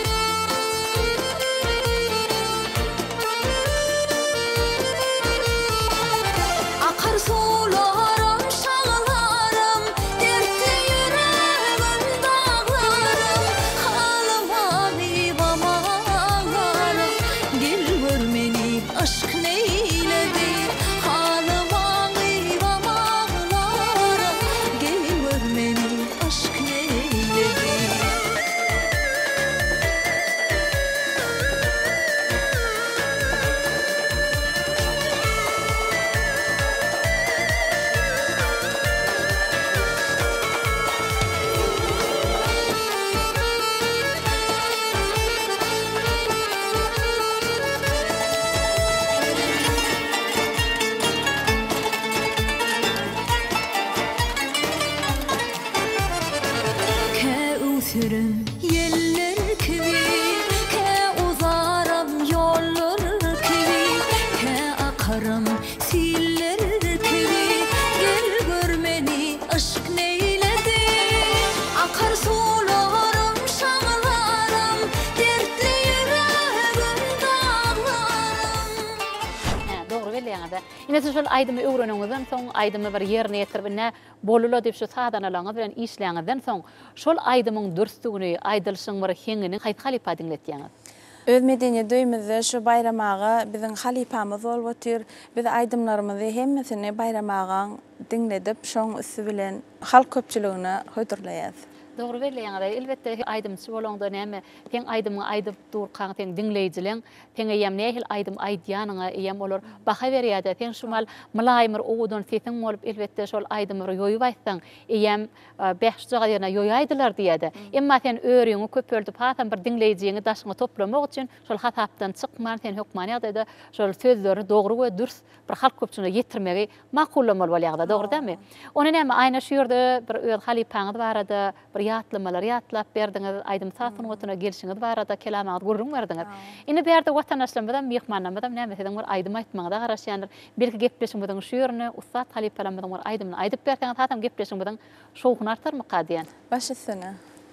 [SPEAKER 8] Akar sularım şağlarım, dertli yüreğim dağlarım. Halıma divama ağlarım, gel gör meni aşk neyledi. Halıma divama ağlarım, gel gör meni aşk neyledi. Käuthürüm yeller kibi, kä uzaram yollar kibi, kä akarım siller kibi, gel gör meni aşk neyledi. Akar sularım şağlarım, dertli yüreğim dağlarım.
[SPEAKER 1] Doğru belliňizde. Ine şol aýdymy öwrenýäňizden soň, aýdymy bir ýerine ýetiribine bolula diýip şu sadanalaňyz bilen işleýäňizden soň, şol aýdymyň dürstügini, aýdylşyň bir heňini haýt halipa dinletýäňiz.
[SPEAKER 7] Öz medeniyet döýümizde şu bayramaga biziň halipamyz bolup otyr. Biz aýdymlarymyzy hemmesini bayramaga dinledip, şoň üstü bilen halk köpçüligine höýdürleýäs.
[SPEAKER 1] Doğru belliňizde. Elbette aýdymçy bolanda näme, teň aýdymy aýdyp durkan, teň dinleýijileň, teň ýem nähil aýdym aýdýanyňa ýem bolar. Baha berýärdi. Teň şumal mylaýmyr ogudan sesiň bolup elbette şol aýdymy ýoýup aýtsaň, ýem behşjaga ýerine ýoýaýdylar diýdi. Emma sen öýrüňi köpöltüp hatan bir dinleýijiňi daşyňa toplamak üçin şol hatapdan çykman sen hökman ýagdaýda şol sözleri dogry we dürst bir halk köpçüligine ýetirmegi makullamaly bolýardy. Dogry dämi? Onu näme aýna şu ýerde bir öz halipaňyz barada bir ýatlamalar ýatlap berdiňiz, aýdym satyny otuna gelişiňiz barada kelamaňyz gurrun berdiňiz. Indi berde watandaşlarymyzdan mehmanlarymyzdan näme dedim bir aýdym aýtmagyda garaşýandyr. Belki gepleşiňizden şu ýerine ustad halipalarymyzdan bir aýdymyny aýdyp berdiňiz, hatam gepleşiňizden şowkuny artarmy qadýan?
[SPEAKER 7] Başysyny.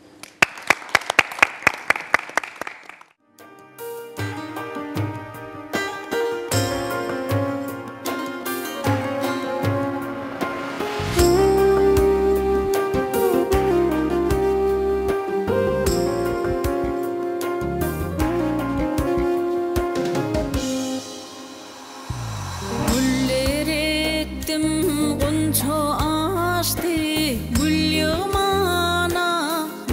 [SPEAKER 8] Güller ektim, gonça açtı, gül yığmana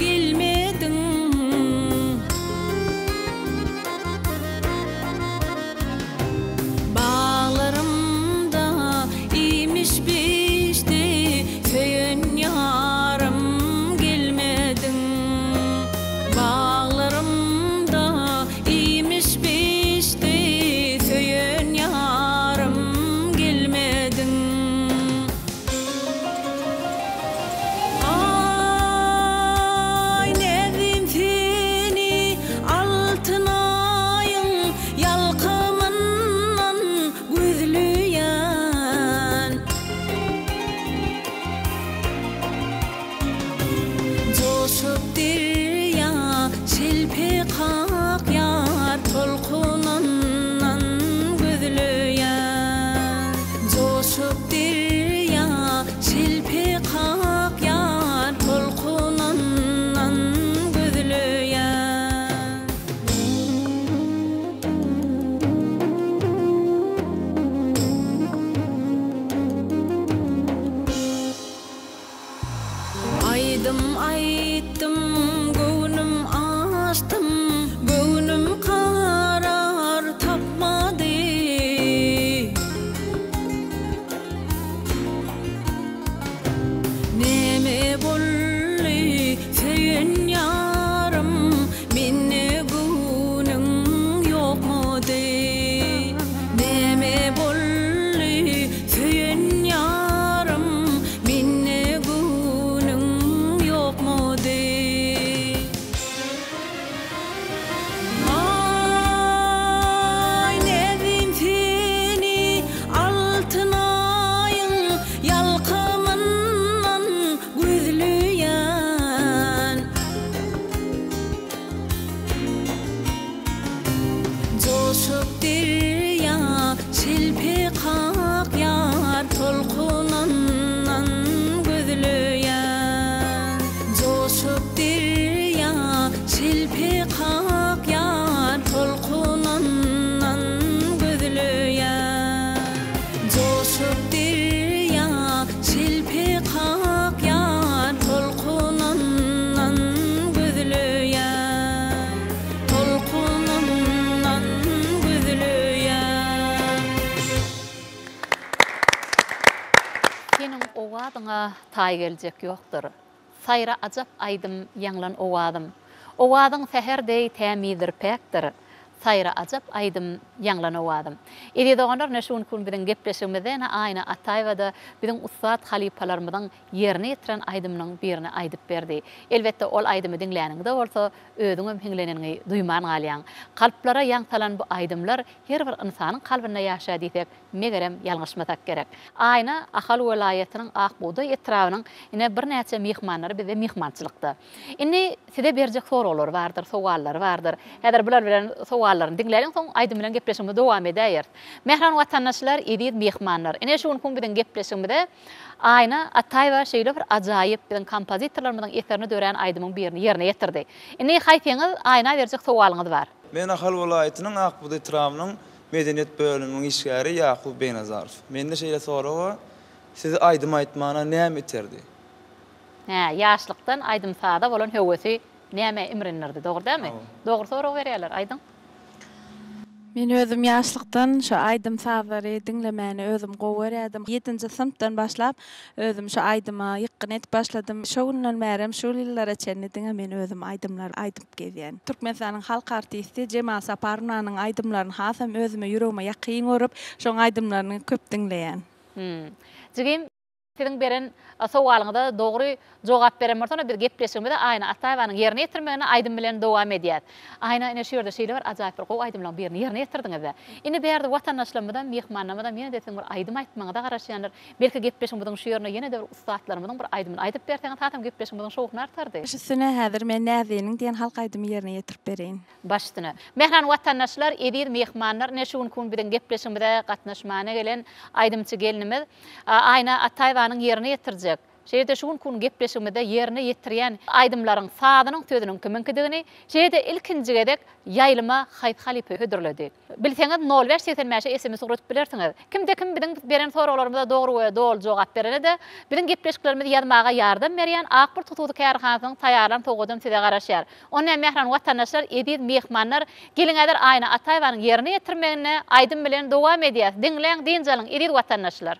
[SPEAKER 8] çilpi qaq yar tolqunundan gözlüyen coşup dirya çilpi qaq yar tolqunundan gözlüyen coşup dirya çilpi qaq yar tolqunundan gözlüyen tolqunundan gözlüyen.
[SPEAKER 1] Senin owadyňa tay geljek ýokdur. Sayra ajap aýdym ýanglan owadım. Owadyň seherdeý tämidir pekdir. Sayra ajap aýdym ýanglan owadım. Edi doganlar näşun kun bilen gepleşmeden aýna Ataýwada biziň ustad halipalarymyň ýerine ýetiren aýdymyň birini aýdyp berdi. Elbetde ol aýdymy dinläniňde bolsa özüňem hiňleneniňi duýman galýan. Kalplara ýaňtalan bu aýdymlar her bir insanyň kalbyna ýaşa diýsek megerem ýalňyşmasak gerek. Aýna Ahal welaýatynyň Akbuda etrawynyň ine bir näçe mehmanlary bize mehmançylykda. Indi size berjek soralar bardyr, sowallar bardyr. Häzir bular bilen sowallaryny dinläýän soň aýdym bilen gepleşmede dowam edýär. Mehran watandaşlar, edip mehmanlar. Ine şunu kun bilen gepleşmede aýna Ataýwa şeýle bir ajaýyp bilen kompozitorlarymyň eserini dören aýdymyň birini ýerine ýetirdi. Indi haýsyňyz aýna berjek sowalyňyz bar.
[SPEAKER 9] Men Ahal welaýatynyň Akbuda etrawynyň medeniýet bölüminiň işgäri Ýakup Beýnazarow. Mende şeýle sorawa, sizi aýdym aýtmana näme iterdi?
[SPEAKER 1] Ýaşlykdan aýdym sada bolan höwesi näme imrenirdi, dogry dämi? Dogry soraw berýärler aýdym.
[SPEAKER 7] Men özüm ýaşlykdan şu aýdym savary dinlemeni özüm gowerýärdim. 7-nji synpdan başlap özüm şu aýdyma ýykyn etip başladym. Şu günden bäri şu ýyllara çendiňe men özüm aýdymlar aýdyp gelýän. Türkmenistanyň halk artisti Cemal Saparnanyň aýdymlaryny hasam özüme ýüregime ýakyn görüp, şoň aýdymlaryny köp dinleýän.
[SPEAKER 1] Jigim siziň beren sowalyňyza dogry jogap beren bolsa bir gepleşmede aýna Ataýwanyň ýerine ýetirmegine aýdym bilen dowam edýär. Aýna ine şu ýerde şeýle bar ajaýyp bir gowy aýdymlaryň birini ýerine ýetirdiňiz. Indi berde watandaşlarymyzdan, mehmanlarymyzdan meni desem bir aýdym aýtmagyna garaşýanlar. Belki gepleşmediň şu ýerine ýene de bir ustadlarymyň bir aýdymyny aýdyp berseňiz, tatam gepleşmediň şowuny artardy.
[SPEAKER 7] Şusyna häzir men näzeniň diýen halk aýdymy ýerine ýetirip bereýin.
[SPEAKER 1] Başdyna. Mehran watandaşlar, edip mehmanlar näşun kun bilen gepleşmede gatnaşmana gelen aýdymçy gelinimiz aýna Ataýwanyň ýerine ýetirjek. Şeýde şuň kun gepleşmede ýerine ýetirýän aýdymlaryň sadynyň tödüniň kiminkidigini şeýde ilkinji gedek ýaýlyma Haýt Halipe hödürledi. Bilseňiz 0585 SMS urup bilersiňiz. Kimde kim biziň beren soralarymyza dogry we dol jogap berende biziň gepleşiklerimizi ýazmaga ýardam berýän Akbur tutudy kärhanasynyň taýýarlan togadym size garaşýar. Onda mehran watandaşlar, edip mehmanlar geliňäder aýna Ataýwanyň ýerine ýetirmegine aýdym bilen dowam edýär. Dinleň diňjaliň edip watandaşlar.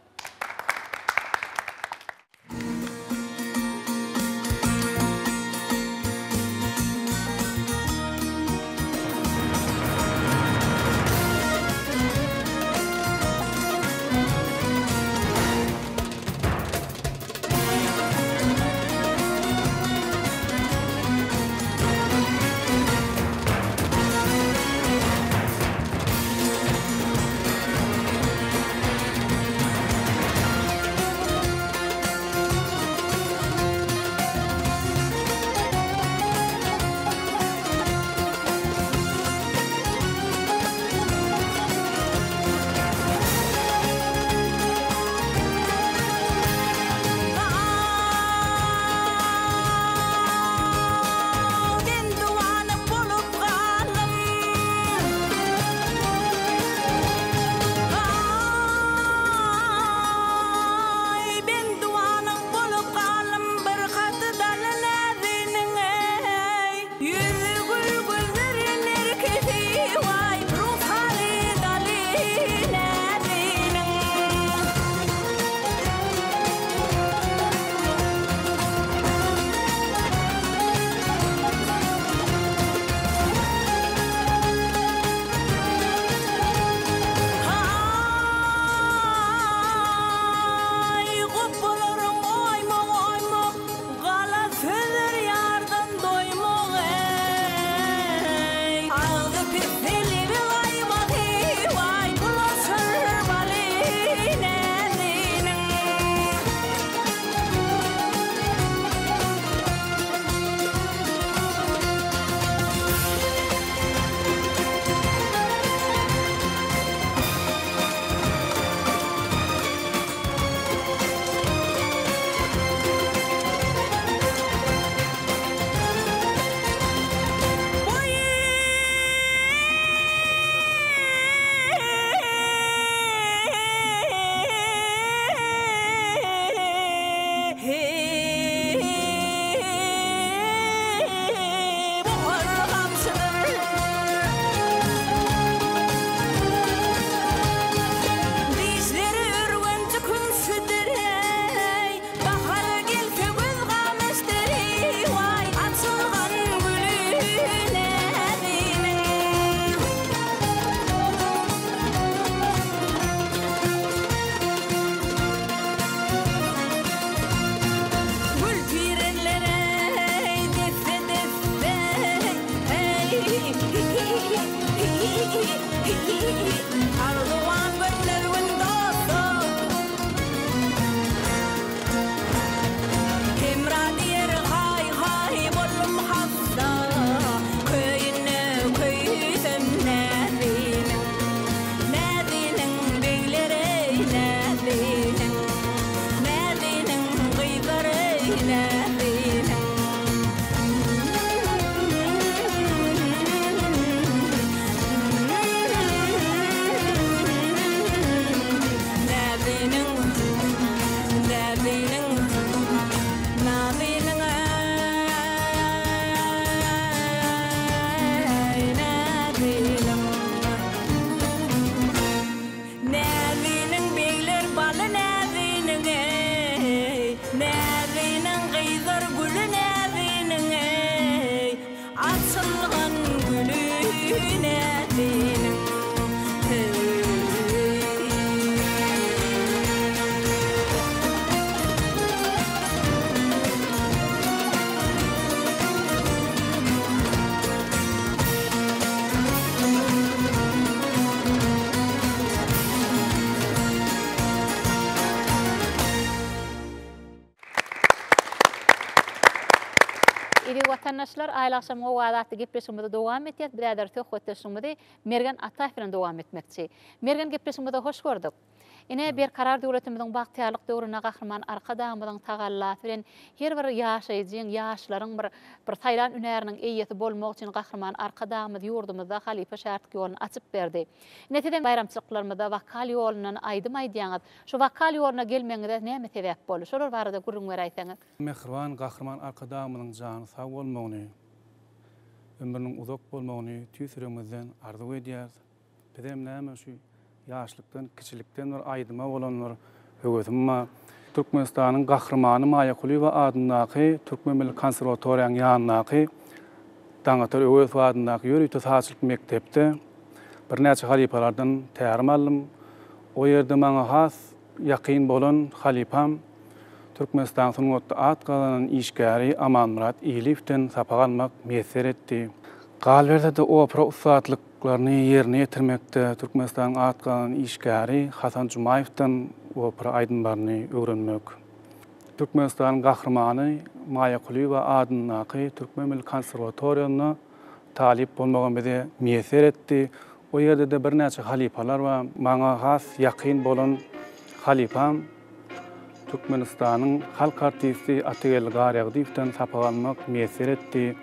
[SPEAKER 1] vatandaşlar aile akşamı o adatı gepreşimde devam etiyat. Birader töhwetleşimde Mergen Atay bilen devam etmekçi. Mergen gepreşimde hoş gördük. Ine bir karar döwletimizin bagtyarlyk döwrüne gahryman arka dağımyzyň tagallat bilen her bir ýaşaýjyň, ýaşlaryň bir taýlan ünäriniň eýeti bolmak üçin gahryman arka dağımyz ýurdumyzda halipa şärtki ýoluny açyp berdi. Neteden bayramçylyklarymyzda wakal ýolundan aýdym aýdýaňyz, şu wakal ýoluna gelmeňizde näme sebäp boldy? Şolar barada gurrun beräýseňiz.
[SPEAKER 10] Mehriban gahryman arka dağımyzyň jany sag bolmagyny, ömrüniň uzak bolmagyny tüýsüremizden arzu edýär. Bedem näme şu yaşlıktan, kiçilikten bir aydıma olanlar höwütüm. Türkmenistanyň gahrymany Maya Kuliýewa adyndaky Türkmen Milli Konserwatoriýanyň ýanynaky Daňatar Öwes adyndaky ýöri tasaçylyk mektepde bir näçe halipalardan tärim aldym. O ýerde maňa has ýakyn bolan halipam Türkmenistan sungatda at galanan işgäri Amanmurat Iyilewden sapagalmak meser etdi. Galberde de opera usatlyklaryny ýerine ýetirmekde Türkmenistanyň at galanan işgäri Hasan Jumaýewden opera aýdymlaryny öwrenmek. Türkmenistanyň gahrymany Maya Kuliýewa adyndaky Türkmen Milli Konserwatoriýasyna talip bolmagan bede meser etdi. O ýerde de bir näçe halipalar we maňa has ýakyn bolan halipam Türkmenistanyň halk artisti Atygel Garyagdyewden sapagalmak meser etdi.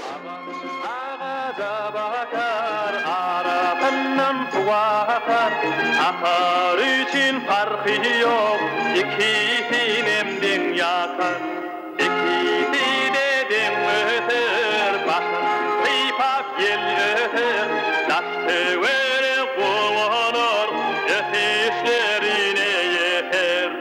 [SPEAKER 11] Akar üçün farkı yok, ikisinin emdin yakar. İkisi dedim ötür, başın kıypap gel ötür. Dastı veri kullanır, ötüşlerine yeter.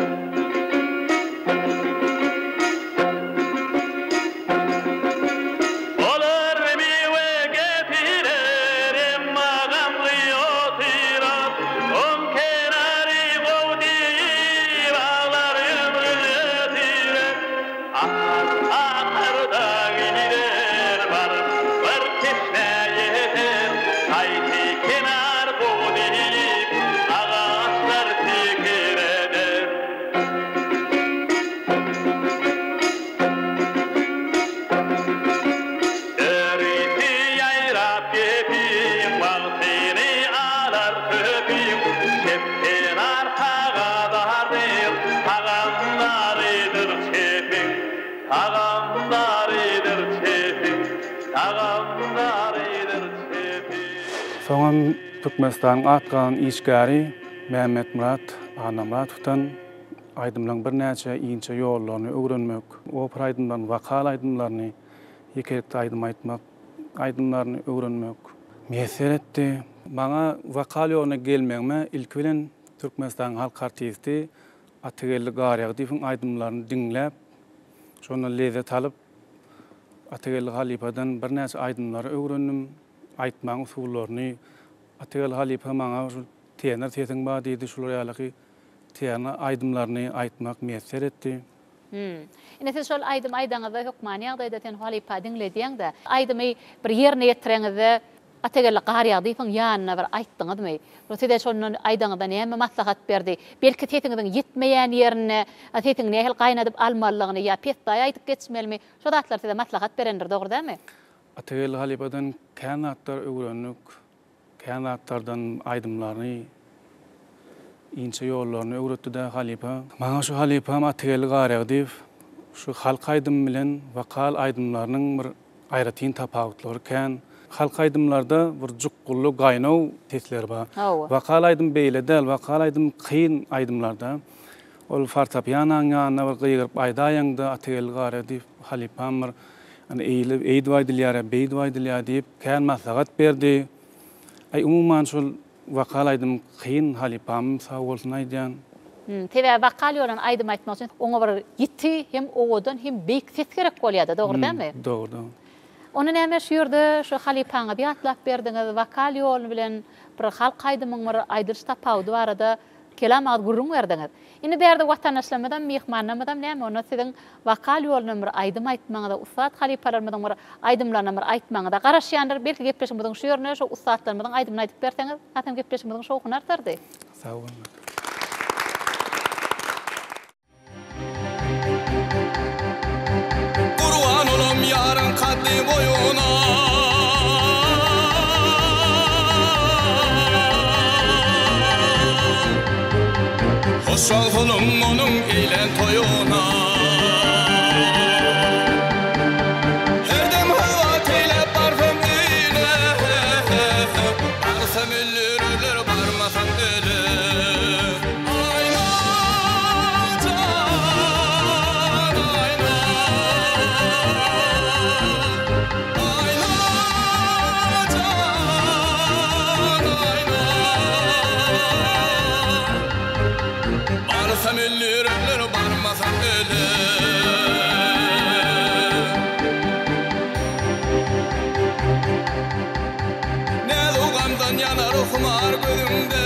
[SPEAKER 10] Soňam Türkmenistanyň atgalan işgäri Mehmet Murat Anamuratowdan aýdymlaryň bir näçe iňçe ýollaryny öwrenmek, opera aýdymlaryny, wakal aýdymlaryny, ýekerekde aýdym aýtmak, aýdymlaryny öwrenmek meser etdi. Maňa wakal ýoluna gelmeňme ilk bilen Türkmenistanyň halk artisti Atygel Garyagdyewň aýdymlaryny dinläp, şonu lezzet alyp Atygel halipadan bir näçe aýdymlary öwrendim. Aýtmaň usullaryny Atygel halipa maňa tener sesiň bar diýdi, şular ýaly tener aýdymlaryny aýtmak meser etdi.
[SPEAKER 1] Ine siz şol aýdym aýdaňyzda hukmanyňda eden halipa dinlediňde aýdymy bir ýerine ýetireňizde Atygel Garyagdyewň ýanyna bir aýtdyňyzmy? Şol şonun aýdaňyzda näme maslahat berdi? Belki tetiňiziň ýetmeýän ýerine tetiň nähil gaýnadyp almalygyny ýa petdaý aýdyp geçmelmi? Şo zatlar size maslahat berendir, dogry dämi?
[SPEAKER 10] Atygel halipadan känatlar öwrenmek, känatlardan aýdymlaryny, inçe ýollaryny öwretdi de halipa. Maňa şu halipam Atygel Garyagdyw şu halk aýdym bilen wakal aýdymlarynyň bir aýratyn tapawutlary kän. Halk aýdymlarda bir jukgully gaýnaw tesleri bar. Wakal aýdym beýle däl, wakal aýdym kyn aýdymlarda. Ol fortepianoň ýanyna bir gyýryp aýdaýaňda Atygel Garyagdyw halipam eýdwaýdylýar, beýdwaýdylýar diýip kän maslahat berdi. Umuman şol wakal aýdym kyn halipam sag bolsun aýdýan.
[SPEAKER 1] Tebe wakal ýolun aýdym aýtmak üçin oňa bir ýiti hem owadan hem beýik ses gerek bolýardy, dogry dämi?
[SPEAKER 10] Dogry.
[SPEAKER 1] Onu näme şu ýerde şu halipaňa biýatlap berdiňiz, wakal ýol bilen bir halk aýdymyň bir aýdyryş tapawdy barada kelam gurrun berdiňiz. Indi berde watandaşlarymyzdan, mehmanlarymyzdan näme onu siziň wakal ýoluna bir aýdym aýtmaňyzda, ustat halipalarymyzdan bir aýdymlaryny bir aýtmaňyzda garaşýandyr. Belki gepleşmediň şu ýerine şu ustatlarymyzdan aýdymlaryny aýdyp berseňiz, hatam gepleşmediň şowkuny artardy.
[SPEAKER 10] Sag bolun.
[SPEAKER 3] Qurban olam yarın Hoşçakalın onun eğlen toyuna Her dem hava teyle parfüm ile Barsam ölür ölür barmasam ölür Barsam ölür ölür barmasam ölür Ne doğamdan yanar okumar gözümde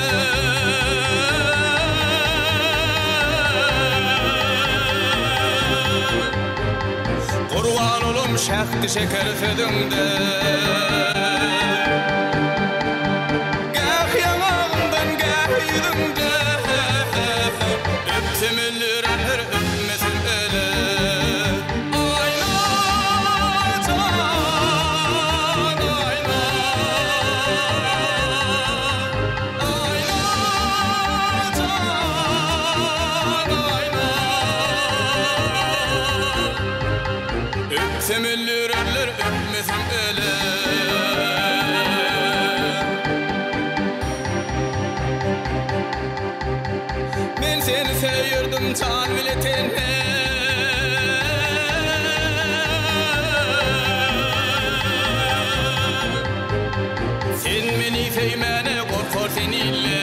[SPEAKER 3] Kurban olum şehdi şeker sözünde Gah yanağımdan gah yüzümde Öpsem ölür ölür öpmesim ölür Ayna can ayna Ayna can ayna Öpsem ölür ölür öpmesim ölür Men seni seviyordum can milletine Sen beni sevmene korkor seninle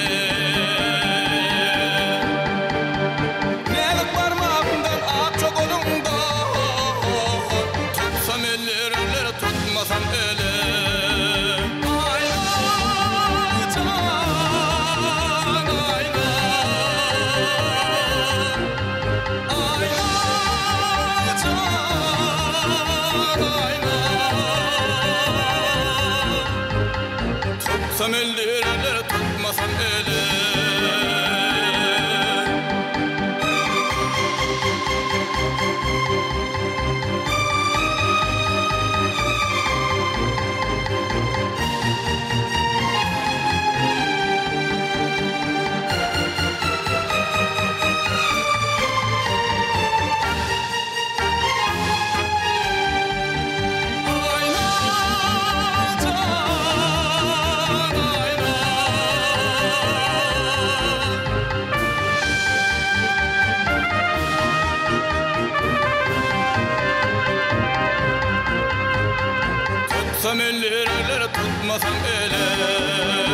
[SPEAKER 3] Nelik parmağımdan ak çok olunda Tutsam ölür ölür tutmasam ölür Tutsam öldür ölür tutmasam ölür Tutsam ölür ölür tutmasam ölür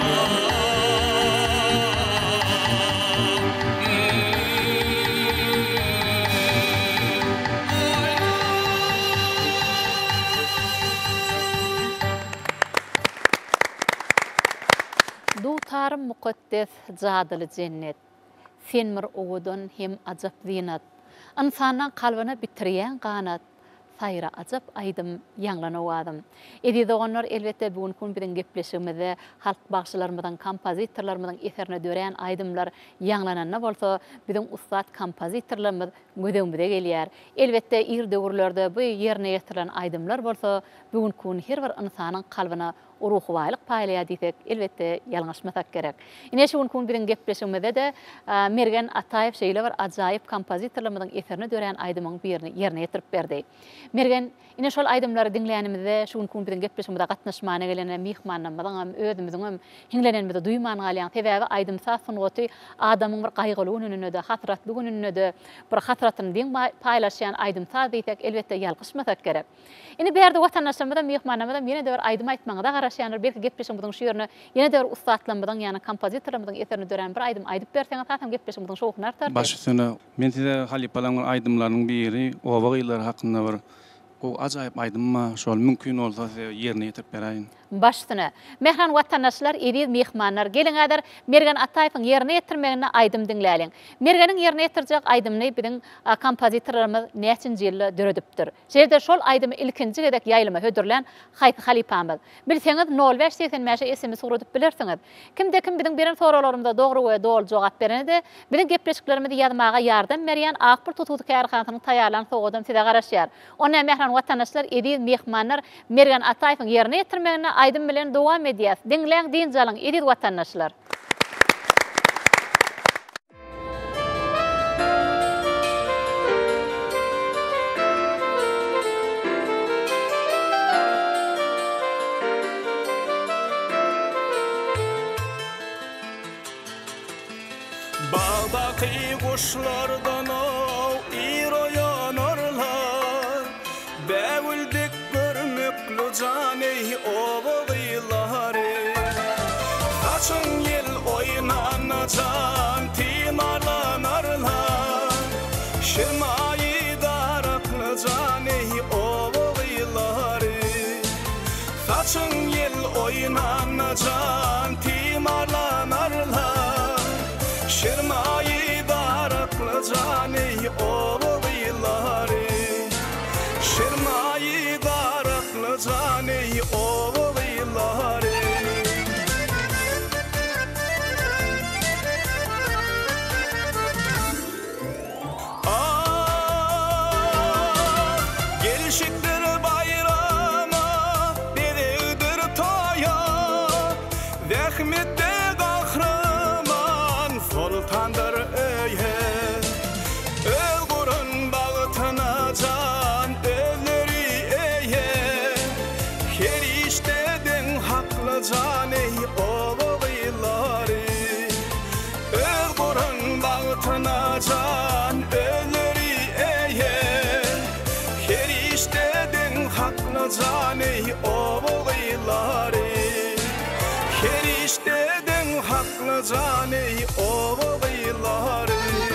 [SPEAKER 1] Dutarım mukaddes cadılı cennet Senmir oğudun hem acap zinat İnsanın kalbini bitiriyen kanat sayra acap aydım yanglanawadım. Edi doğanlar elbette bugün kun bilen gepleşigimizde halk bagşylarymyzdan, kompozitorlarymyzdan eserne dören aydymlar yanglananna bolsa, biziň ustad kompozitorlarymyz gödüňmize gelýär. Elbette ir döwürlerde bu ýerine ýetirilen aydymlar bolsa, bugün kun her bir insanyň kalbyna ruhwalyk paýlaýar diýsek, elbette ýalňaşmasak gerek. Ine şu kun bilen gepleşigimizde de Mergen Ataýew şeýle bir ajaýyp kompozitorlarymyzdan eserne dören aydymyň birini ýerine ýetirip berdi. Mergen ine şol aydymlary dinleýänimizde şu gün bilen gepleşmede gatnaşmana gelen mihmanlarymyzdan özümiziň hem hinglenenmizde duýman galýan sebäbi aydym sasyny adamyň bir gaýgyly gününe de hatratly gününe de bir hatratyny diň paýlaşýan aydym diýsek elbette ýalgyşmasak gerek. Ine berde watandaşlarymyzdan mihmanlarymyzdan ýene de bir aydym aýtmagyda garaşýanlar belki gepleşmediň şu ýerine ýene de bir ustadlarymyzdan ýani kompozitorlarymyzdan eserini dören bir aydym aýdyp berseňiz tatam gepleşmediň şowkun artar.
[SPEAKER 10] Başysyna men size halipalaryň aydymlarynyň biri oba gyýlar hakynda bir o ajaýyp aydymma şol mümkin bolsa ýerine ýetip beräýin.
[SPEAKER 1] Başysyna mehran watandaşlar edi mehmanlar geliňäder Mergen Ataýewiň ýerine ýetirmegine aydym dinläliň. Mergeniň ýerine ýetirjek aydymny biziň kompozitorlarymyz näçinji ýyl döredipdir. Şeýde şol aydymy ilkinji gedek ýaýlyma hödürlen Haýky Halipamyz. Bilseňiz 0585 SMS soradyp bilersiňiz. Kimde kim biziň beren soralarymyza dogry we dol jogap berende, biziň gepleşiklerimizi ýazmaga ýardam berýän Akpur Tututy kärhanatynyň taýýarlan sogadym size garaşýar. Ona mehran watandaşlar edi mehmanlar Mergen Ataýewiň ýerine ýetirmegine aydym bilen dowam edýär. Dinleň diýen jalyň edip watandaşlar.
[SPEAKER 3] Bağdaki kuşlardan o iroyanarlar Bəvüldik görmüklü caney oğulları Kaçın yıl oynanacan tinarlanarlar Şirmayı daraklı caney oğulları Kaçın yıl oynanacan tinarlanarlar Şirmayı daraklı caney oğulları Şirmayı daraklı caney oğulları Gelişiktir bayrama dedidir toya Vehmette kahraman sultandır öye Ölgürün bağıtına can ölürü eye Her iştedin haklı caney oğulları Ölgürün bağıtına can ölürü eye Her iştedin haklı caney oğulları Her iştedin haklı caney oğulları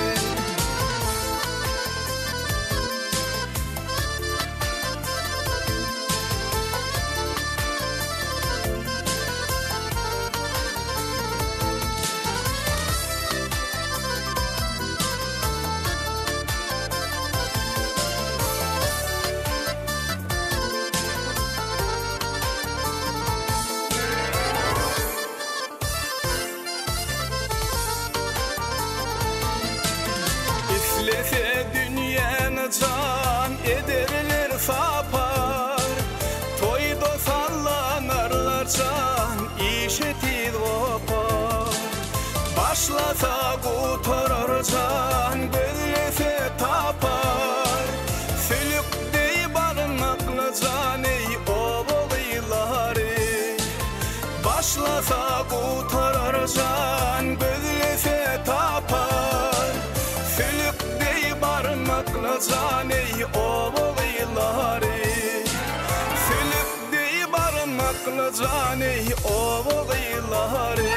[SPEAKER 3] İflese dünyanı can ederler sapar Toyda sallanarlar can işitir opar Başlasa kurtarır can gözlese tapar Sülük dey barınaklı caney oğulları Başlasa kurtarır can gözlese tapar Sülük dey barınaklı caney oğulları Sülük dey barınaklı caney oğulları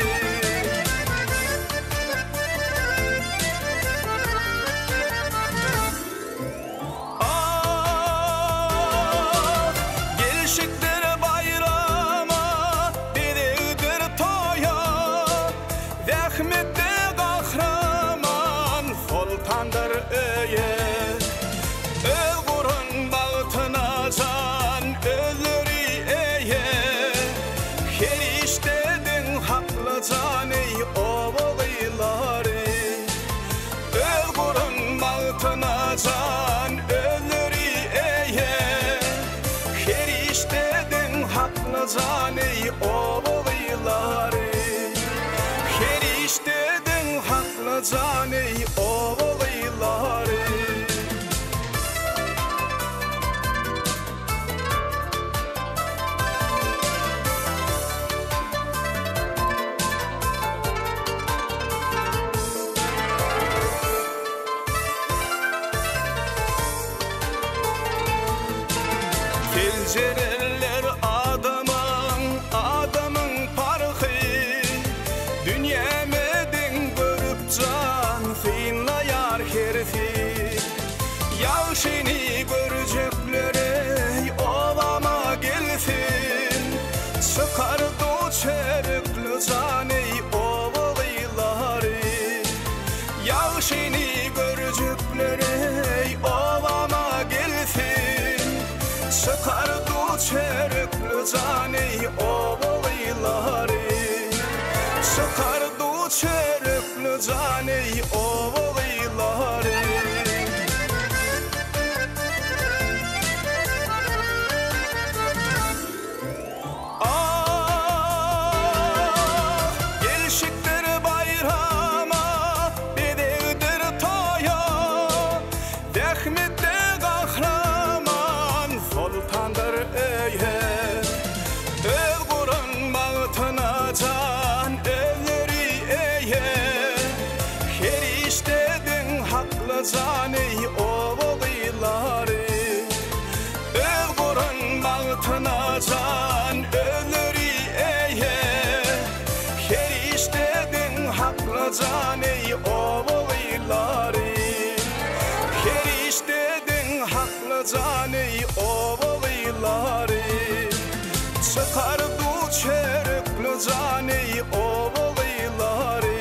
[SPEAKER 3] Gelişiktir bayrama dedidir toya Vehmette kahraman sultandır öye Ölgürün bağıtına can ölürü eye Her iştedin haklı caney oğulları Ölgürün bağıtına can ölürü eye Her iştedin haklı caney oğulları Her iştedin haklı caney oğulları Filcerler adamın parkı Dünya medin görüp can finlayar herifi Yavşini görecekleri ovama gelsin Çıkardı çerekli caney oğulları Yavşini görecekleri ovama gelsin Çıkardı çerekli caney oğulları Çıkardı çerekli caney oğulları Gelişiktir bayrama dedidir toya Vehmette kahraman sultandır öye Ölgürün bağıtına can ölürü eye haklıcan ey oğulları Öl Kur'an bağıtına can ölürü eye Her iştedin haklıcan ey oğulları Her iştedin haklıcan ey oğulları Çıkardı çörüklü can ey oğulları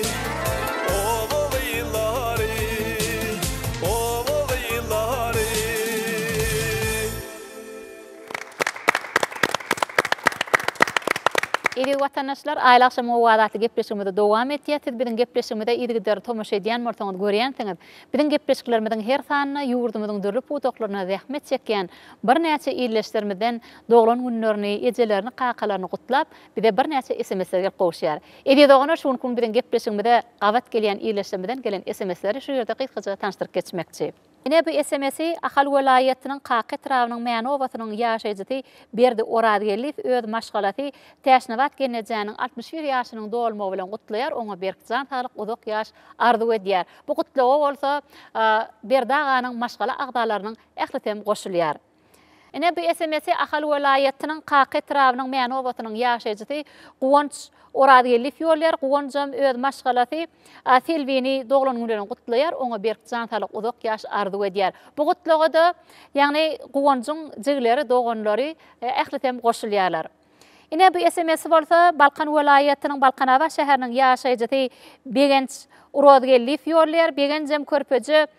[SPEAKER 1] İdi vatandaşlar aile akşamı vadatlı gepleşmede devam etýär. Biziň gepleşmede ýa-da tomaşa edýän mortaňyz görýänsiňiz. Biziň gepleşiklerimizden her sanyna ýurdumyzyň dürli putoklaryna zähmet çekýän bir näçe ýerleşdirmeden doglan günlerini, ejelerini, qaqalaryny gutlap, bide bir näçe SMS-ler gowşýar. Edi dogana şunu kun biziň gepleşmede gawat gelýän ýerleşdirmeden gelen SMS-leri şu ýerde gysgaça tanışdyryp geçmekçi. Ine bu SMS-i Ahal welaýatynyň Qaqa etrawynyň Mänowatynyň ýaşaýjy berdi Oradgelif öz maşgalaty täşnewat genejäniň 61 ýaşynyň dolmagy bilen gutlaýar, oňa berkjan talyk uzak ýaş arzu edýär. Bu gutlawa bolsa Berdaganyň maşgala agdalarynyň ählitem goşulýar. Ine bu SMS-i Ahal welaýatynyň Qaqa etrawynyň Mänowatynyň ýaşaýjy Guwanç Oradgelif ýollar, Guwanjam öz maşgalaty Silvini doglan günlerini gutlaýar, oňa berkjan talyk uzak ýaş arzu edýär. Bu gutlagada ýagny Guwanjyň jigleri, doganlary ählitem goşulýarlar. Ine bu SMS bolsa Balkan welaýatynyň Balkanaba şäheriniň ýaşaýjy Begenç Oradgelif ýollar, Begenjem körpeji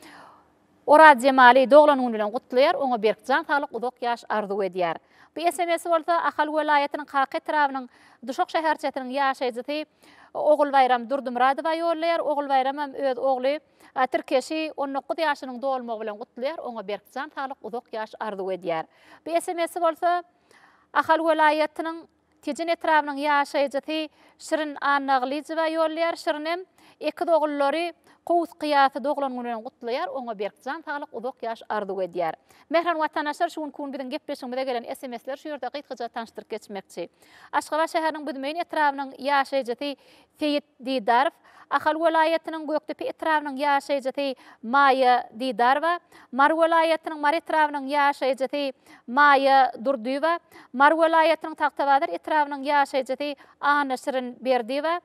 [SPEAKER 1] Orad Jemali doglan günlerini gutlaýar, oňa berkjan talyk uzak ýaş arzu edýär. Bu SMS bolsa Ahal welaýatynyň Qaqa etrawynyň Duşok şäherçetiniň ýaşaýjy Ogul Bayram Durdumradowa ýollar, Ogul Bayram hem öz ogly Türkeşi 19 ýaşynyň dolmagy bilen gutlaýar, oňa berkjan talyk uzak ýaş arzu edýär. Bu SMS bolsa Ahal welaýatynyň Tejen etrawynyň ýaşaýjy Şirin Annaglyjewa ýollar, Şirinem iki dogullary Qowus qiyasy doglan günlerini gutlaýar, oňa berkjan talyk uzak ýaş arzu edýär. Mehran watandaşlar şuň kun biziň gepleşmede gelen SMS-ler şu ýerde gysgaça tanışdyryp geçmekçi. Aşgabat şäheriniň Büdümeýin etrawynyň ýaşaýjy Seyit Didarov, Ahal welaýatynyň Göktepe etrawynyň ýaşaýjy Maya Didarova, Mar welaýatynyň Mar etrawynyň ýaşaýjy Maya Durdywa, Mar welaýatynyň Taqtabadyr etrawynyň ýaşaýjy Ana Şirin Berdiwa,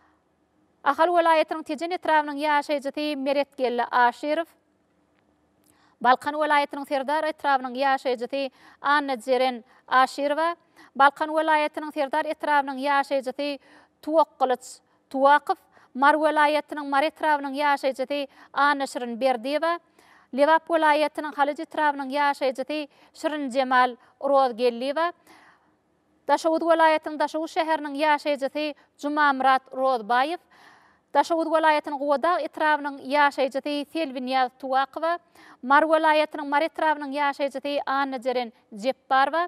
[SPEAKER 1] Ahal welaýatynyň Tejen etrawynyň ýaşaýjy Meretgelle Aşirov, Balkan welaýatynyň Serdar etrawynyň ýaşaýjy Anna Jeren Aşirova, Balkan welaýatynyň Serdar etrawynyň ýaşaýjy Tuwaklyç Tuwaqyp, Mar welaýatynyň Mar etrawynyň ýaşaýjy Anna Şirin Berdiwa, Lewap welaýatynyň Halyj etrawynyň ýaşaýjy Şirin Jemal Oradgelliwa, Daşowut welaýatynyň Daşowut şäheriniň ýaşaýjy Juma Murat Rozbayew, Daşowut welaýatynyň Gowada etrawynyň ýaşaýjy Selvinya Tuwaqywa, Mar welaýatynyň Mar etrawynyň ýaşaýjy Anna Jeren Jepparwa,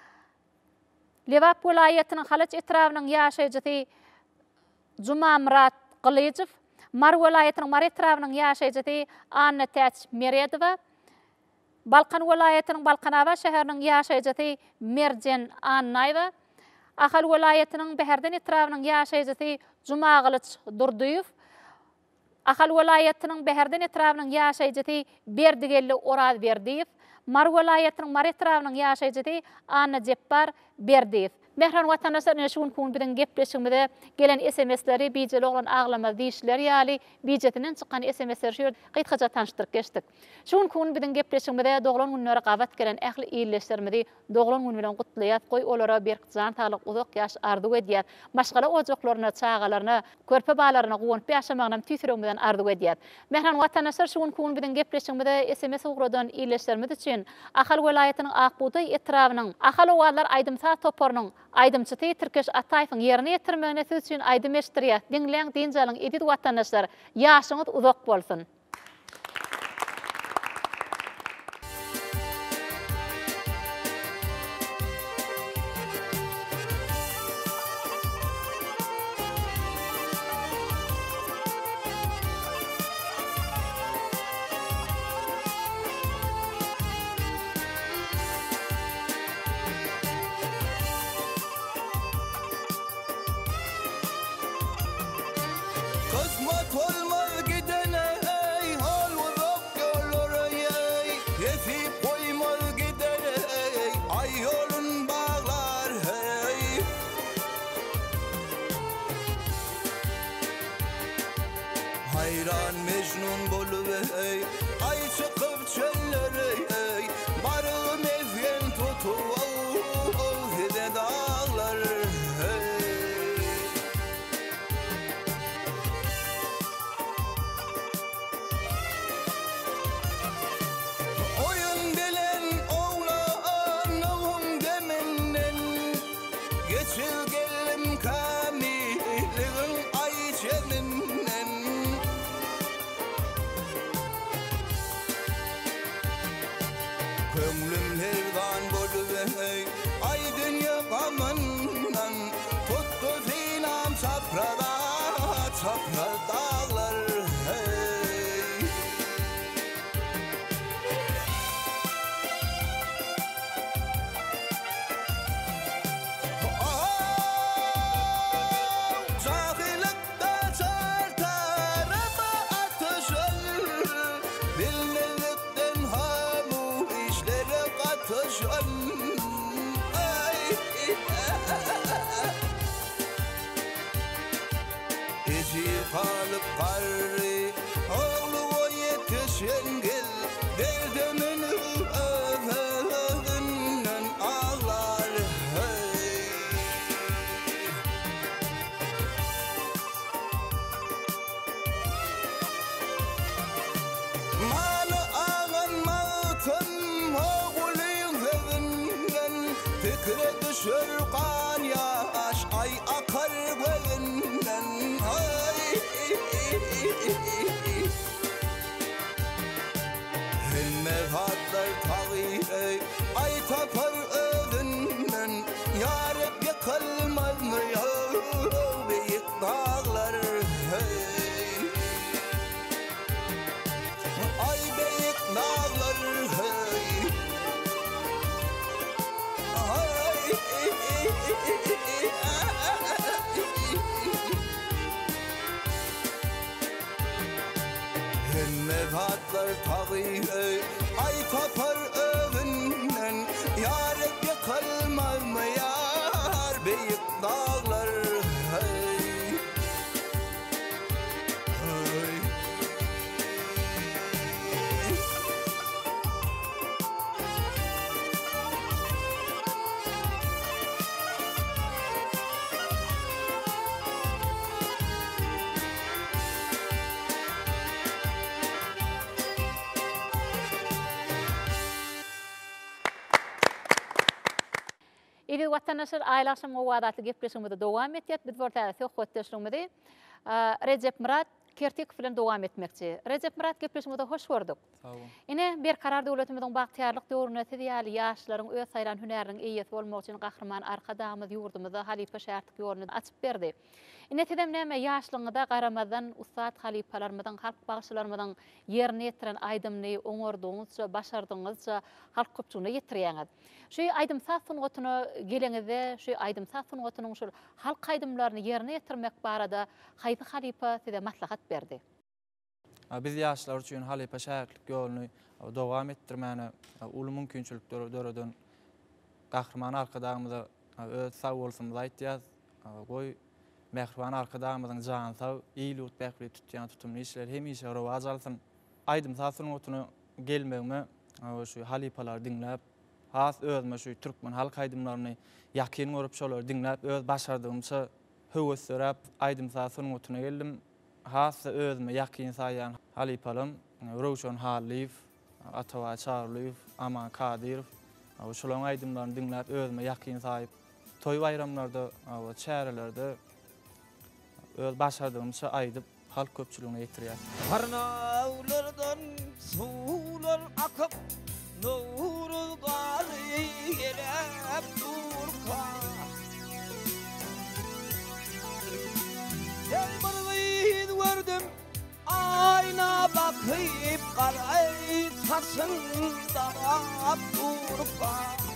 [SPEAKER 1] Lewap welaýatynyň Halyj etrawynyň ýaşaýjy Juma Murat Qılıjew, Mar welaýatynyň Mar etrawynyň ýaşaýjy Anna Täç Meredowa, Balkan welaýatynyň Balkanaba şäheriniň ýaşaýjy Merjen Annaýewa, Ahal welaýatynyň Beherden etrawynyň ýaşaýjy Juma Gılıç Durduýew, Ahal welaýatynyň Beherden etrawynyň ýaşaýjy Berdigelle Orad Berdiýew, Mar welaýatynyň Mar etrawynyň ýaşaýjy Anna Jeppar Berdiýew. Mehran watandaşlar şuň kun biziň gepleşmede gelen SMS-leri biýjeli oglan aglama diýişler ýaly biýjetinden çykan SMS-ler şu gysgaça tanışdyryp geçdik. Şuň kun biziň gepleşmede doglan günleri gawat gelen ähli ýerleşdirmedi doglan gün bilen gutlaýar, goý olara berkjan talyk uzak ýaş arzu edýär. Maşgala ojaklaryna, çağalaryna, körpe balaryna gowunyp ýaşamagyna tüýsüremeden arzu edýär. Mehran watandaşlar şuň kun biziň gepleşmede SMS ugradan ýerleşdirmedi üçin Ahal welaýatynyň Akbuday etrawynyň Ahal owallar aýdymsa toparynyň Aydymçy Türkeş Ataýewiň ýerine ýetirmegine üçin aýdym eşdirýär. Diňleň diňjaliň edit watandaşlar, ýaşyňyz uzak bolsun.
[SPEAKER 3] Kısmet olmaz gidene
[SPEAKER 6] Hayran mecnun boluvey ay çıkıp çöllere barım evyen tutuv hede dağlar oyun bilen oğlanım deminden geçirgelim kamilin ay çeminden kömlüm herdan boluvey ay dünya gamından tuttu finam çaprada çapra dağlar Cahilikte çartarıma atışır bilmelikten hamu işleri katışır İçi kalıp karri oğlu o yetişen gel derdimin öfelinden ağlar Malı ağın mağıtın oğuluyum evinden fikre düşür kan yaş ay akar gözünden Himmet hatlar tağı ay tapar övünden yarıp yıkılmaz mı ya büyük dağlar ay büyük dağlar Himmet hatlar tağı ay tapar övünden yarıp yıkılmaz mı yar büyük dağlar
[SPEAKER 1] إذا وطنشر آيلاشم ووادات جبرشم ده دوام يتيت بدورتا ثو خوتشم ده رجب مراد كيرتيك فلان دوام يتمكتي رجب مراد جبرشم ده hoş gördük. İne bir karar devletimizin baktiyarlık doğruna tediyali yaşların öz sayran hünerin iyet olmak kahraman arkadamız yurdumuzda halife şartlık yorunu açıp verdi. İne tedemneme yaşlığında qaramadan ustad halifelermizden halk bağışlarımızdan yerine yetiren aydımını oňorduňyzça başardyňyzça halk köpçüğüne yetiriýäňiz. Şu aydym sasyn otunu geleňizde şu aydym sasyn otunyň şu halk aydymlaryny yerine yetirmek barada haýdy halife size maslahat berdi.
[SPEAKER 9] Biz yaşlar üçün halife şäherlik ýoluny dowam etdirmäne uly mümkinçilikleri döredin gahryman arkadamyza öz sag bolsunmyz aýtýar. Goý mehriban arkadamyzyň jany sag, iýlik bäkli tutýan tutumly işler hemişe rowaj alsyn. Aydym sasyn otuny gelmegime şu halifeler diňläp has özüme şu türkmen halk aydymlaryny ýakyn görüp şolar diňläp öz başardygymça höwes söräp aydym sasyn otuny geldim. Has özüme ýakyn saýan halifelim Rowşan Haliýew, Atawa Çarlyýew, Aman Kadirov şolaryň aydymlaryny diňläp özüme ýakyn saýyp toý bayramlarda, çärelerde öz başardygymça aýdyp halk köpçüligine ýetirýär.
[SPEAKER 6] Karnawlardan suwlar akyp nurul gary gelip durka Elmarwyt gördüm ayna bakyp garay tasynda durka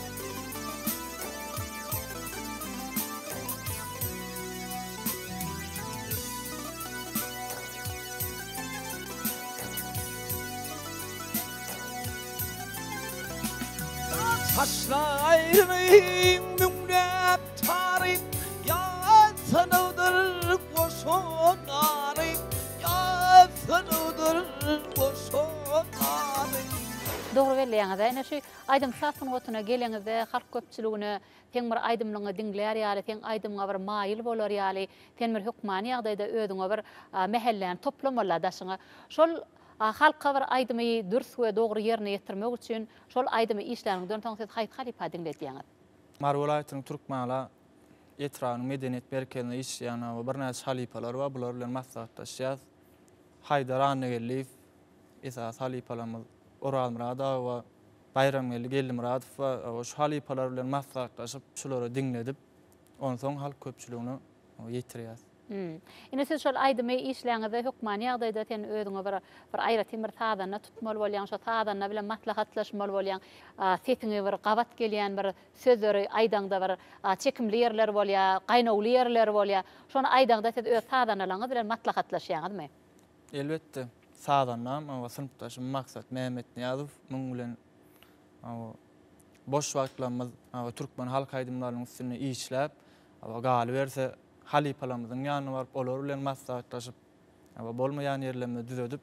[SPEAKER 6] Saçlarının mümnep tarif Yazanıdır koşunları Yaz
[SPEAKER 1] belleňize ene şu aydym satyn otuna geleňize halk köpçüligine teňmir aydymlygy diňler ýaly teň aydymga bir maýyl bolar ýaly teňmir hukmany ýagdaýda ödüňe bir mehellen toplamalar daşyňa şol halka bir aydymy dürs we dogry ýerine ýetirmek üçin şol aydymy işleriňden taňsat haýt halipa diňledýäňiz.
[SPEAKER 9] Mar welaýatynyň Türkmenla etranyň medeniýet merkezine işleýän bir näçe halipalar bar, bular bilen maslahatlaşýar. Haydar Annegeliýew esas halipalarymyz Oral Muradaw we Bayramgeli Gelmuradow we şu halipalar bilen maslahatlaşyp şolary diňledip, ondan soň halk köpçüligine ýetirýär.
[SPEAKER 1] Ine siz şol aydymy işleňizde hukmany ýagdaýda ten ödüňe bir aýra temir tadanna tutmaly bolýan, şo tadanna bilen maslahatlaşmaly bolýan, setiňe bir gabat gelýän bir sözleri aýdaňda bir çekimli ýerler bolýar, gaýnawly ýerler bolýar. Şonu aýdaňda siz öz tadanlaryňyz bilen maslahatlaşýaňyzmy?
[SPEAKER 9] Elbetde. Sadanam ama sınıftaşım Maksat Mehmet Niyazow muň bilen boş wagtlarymyz Türkmen halk aýdymlarynyň üstüne işläp, galy berse halipalarymyzyň ýanyna baryp olar bilen maslahatlaşyp, bolmaýan ýerlerinde düzedip,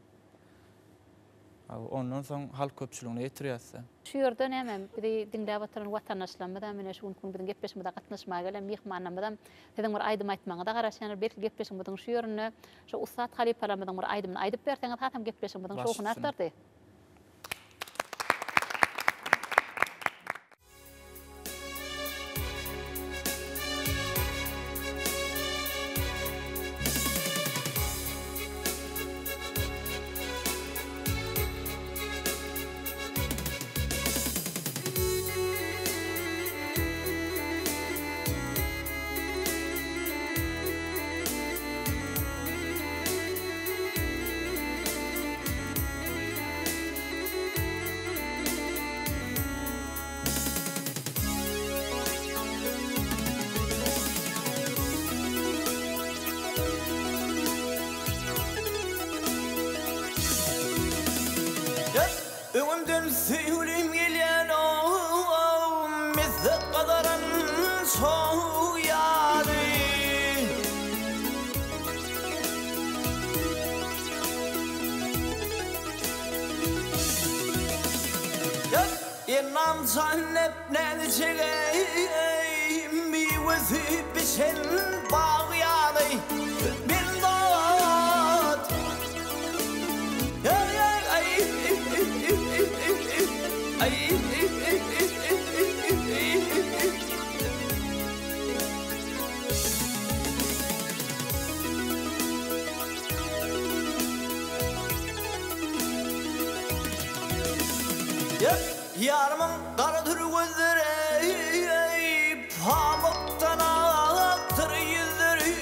[SPEAKER 9] ondan soň halk köpçüligine ýetirýärse.
[SPEAKER 1] Şu ýerde näme bir diňläp oturan watandaşlarymyzdan mene şu gün biziň gepleşmede gatnaşmaga gelen mehmanlarymyzdan siziň bir aýdym aýtmagyňyza garaşýar, belki gepleşmediň şu ýerine şu ustad halipalarymyzyň bir aýdymy aýdyp berseňiz hatam gepleşmediň şoňuny artardy.
[SPEAKER 2] Öňümden süýülim gelýän o meslet gadaryn soýady. Enam sannep näçege mi wesi bişen bagyady. Yarımın karadır gözleri, pamuktan aktır yüzleri.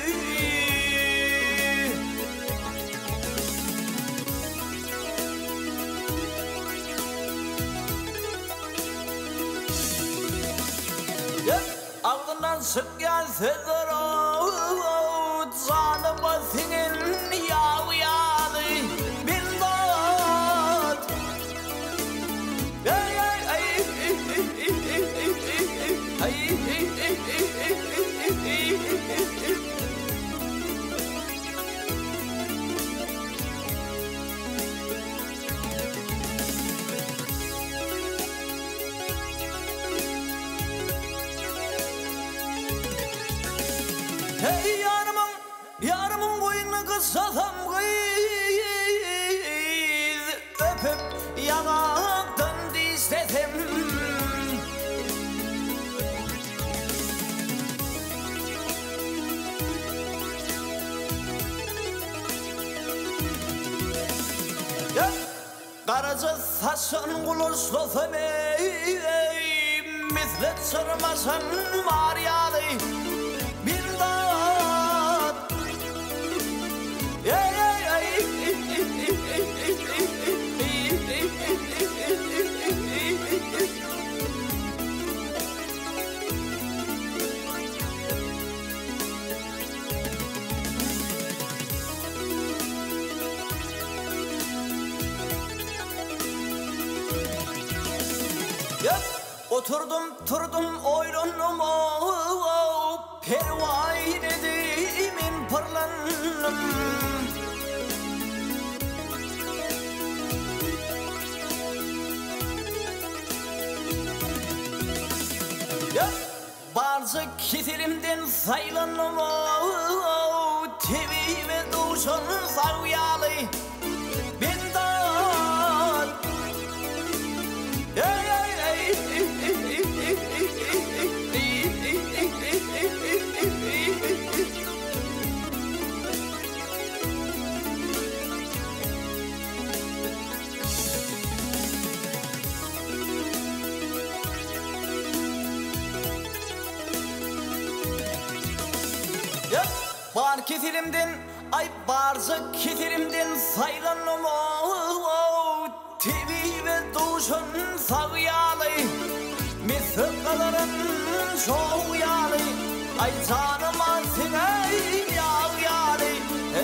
[SPEAKER 2] Ağzından sıkyan sözler o, canıma senin yağıyadı. Hey yarımın boynuna kısalsam kız, öpüp yanaktan dizsesem. Karaca saçın kuluşlasam mislet sırmasan var yalı. Oturdum oylunum pervayn edimin pırlanım. kitilimden saylanım tevi ve duşun savyalı bindan Bar kitilimden ay barza kitilimden saylanım tevi ve duşun savyalı misıkların şovyalı ay canıma sine yağyalı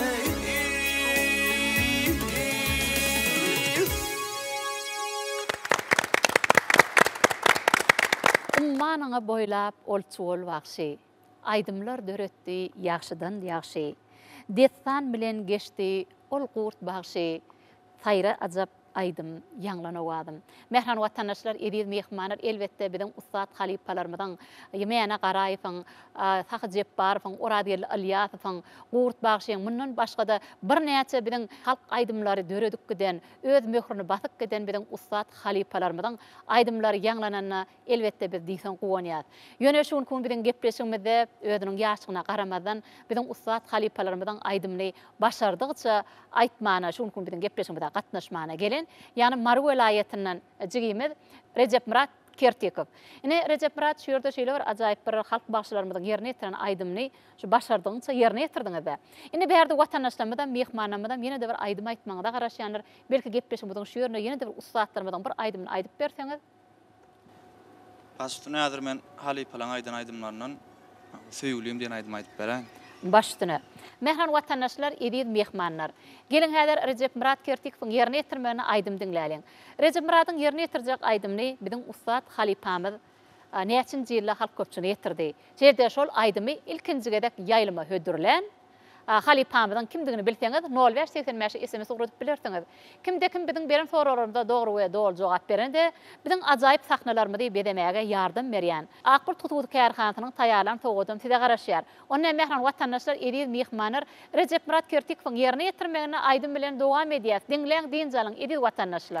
[SPEAKER 1] Ummanına boylap olçuol vaqşy. Aydımlar döretdi, yaxşıdan yaxşı. Destan bilen geçti, ol qurt bağşı. Sayra azap aydım, yanlanawadım. Merhan vatandaşlar, ediz mehmanlar elbette bilen ustad halipalarımdan, Yemeğine Qarayıfın, Sakı Jebbarıfın, Oradiyel Aliyasıfın, qurt bağşıyan, bundan başka da bir näçe bilen halk aydımları döredük giden, öz möhrünü batık giden bilen ustad halipalarımdan aydımları yanlananna elbette biz diysen quvanyaz. Yöne şun kun bilen gepleşimizde özünün yaşygyna qaramadan bilen ustad halipalarımdan aydımly başardıqça aytmana şun kun bilen gepleşimizde gatnaşmana gelen. Yani Maru vilayetinden jigimiz Recep Murat Kertekov. Ine Recep Murat şu yerde şeyler acayip bir halk başlarımızdan yerine etiren aydımny şu başardığınca yerine etirdiňiz. Ine berde vatandaşlarımızdan, mehmanlarımızdan yine de bir aydym aytmaňyza garaşýanlar. Belki gepleşimizden şu yerine yine de bir ustadlarımızdan bir aydymyny aydyp berseňiz.
[SPEAKER 9] Başyny häzir men halipalan aydymlaryndan söýgülýüm diýen aydym aydyp beren.
[SPEAKER 1] Başyny. Mehran vatandaşlar, ediz mehmanlar. Gelin häzir Recep Murat Kertekowyň yerine etirmegini aydym dinläliň. Recep Muratyň yerine etirjek aydymny biziň ustad halipamyz näçinji ýylla halk köpçüne etirdi. Jerde şol aydymy ilkinjigedek ýaýlyma hödürlen. Halipamyzyň kimdigini bilseňiz 0585 SMS ugratyp bilersiňiz. Kimde kim biziň beren soralarymyza dogry we dol jogap berende biziň ajaýyp sahnalarymyzy bedemäge ýardam berýän. Akbul Tutut Kärhanatynyň taýýarlan togadym size garaşýar. Onda mehran vatandaşlar, ediz mehmanlar Recep Murat Kertekowyň yerine etirmegini aydym bilen dowam edýär. Dinleň diýenjalyň ediz vatandaşlar.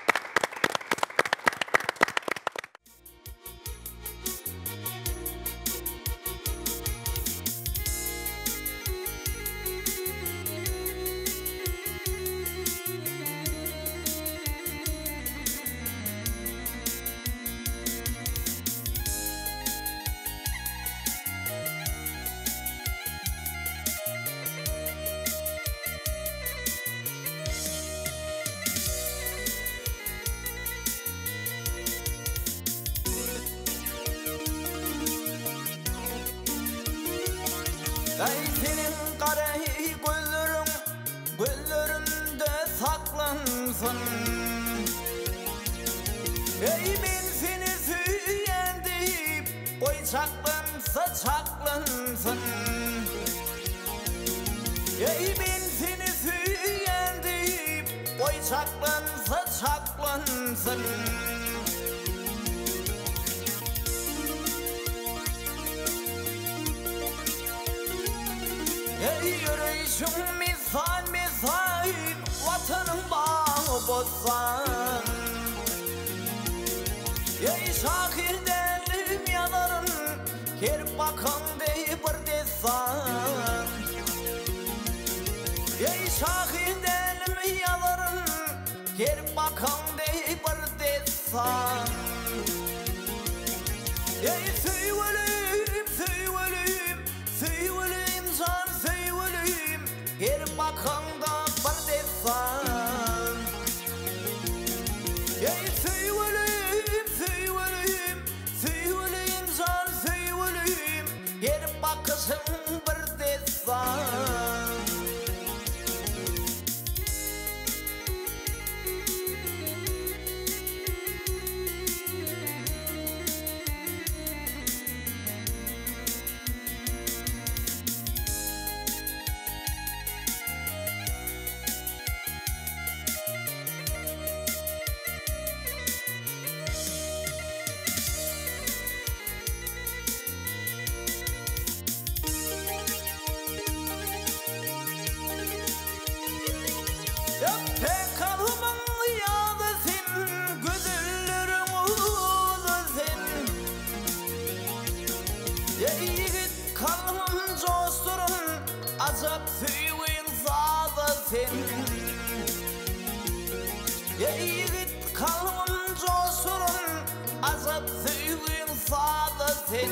[SPEAKER 2] Ey senin kara gözlerin, gözlerinde saklansın. Ey ben seni süyendim, koy saklansa saklansın. Ey ben seni süyendim, koy saklansa saklansın. Ey yürüyüşüm misal misal, vatanın bağı bozsan. Ey şahirdenim yanarın, her bakan dey bir desan. Ey şahirdenim yanarın, her bakan dey bir desan. Ey süyülüm, süyülüm, süyülüm can süyülüm, her bakanda bir desan. Ey süyülüm, süyülüm, süyülüm can süyülüm, her bakışın bir desan. Pek kalımın yadı sen, güzellerin uğudu sen. Yiğit kalımın coşturun, azap süyün zadı sen. Yiğit kalımın coşturun, azap süyün zadı sen.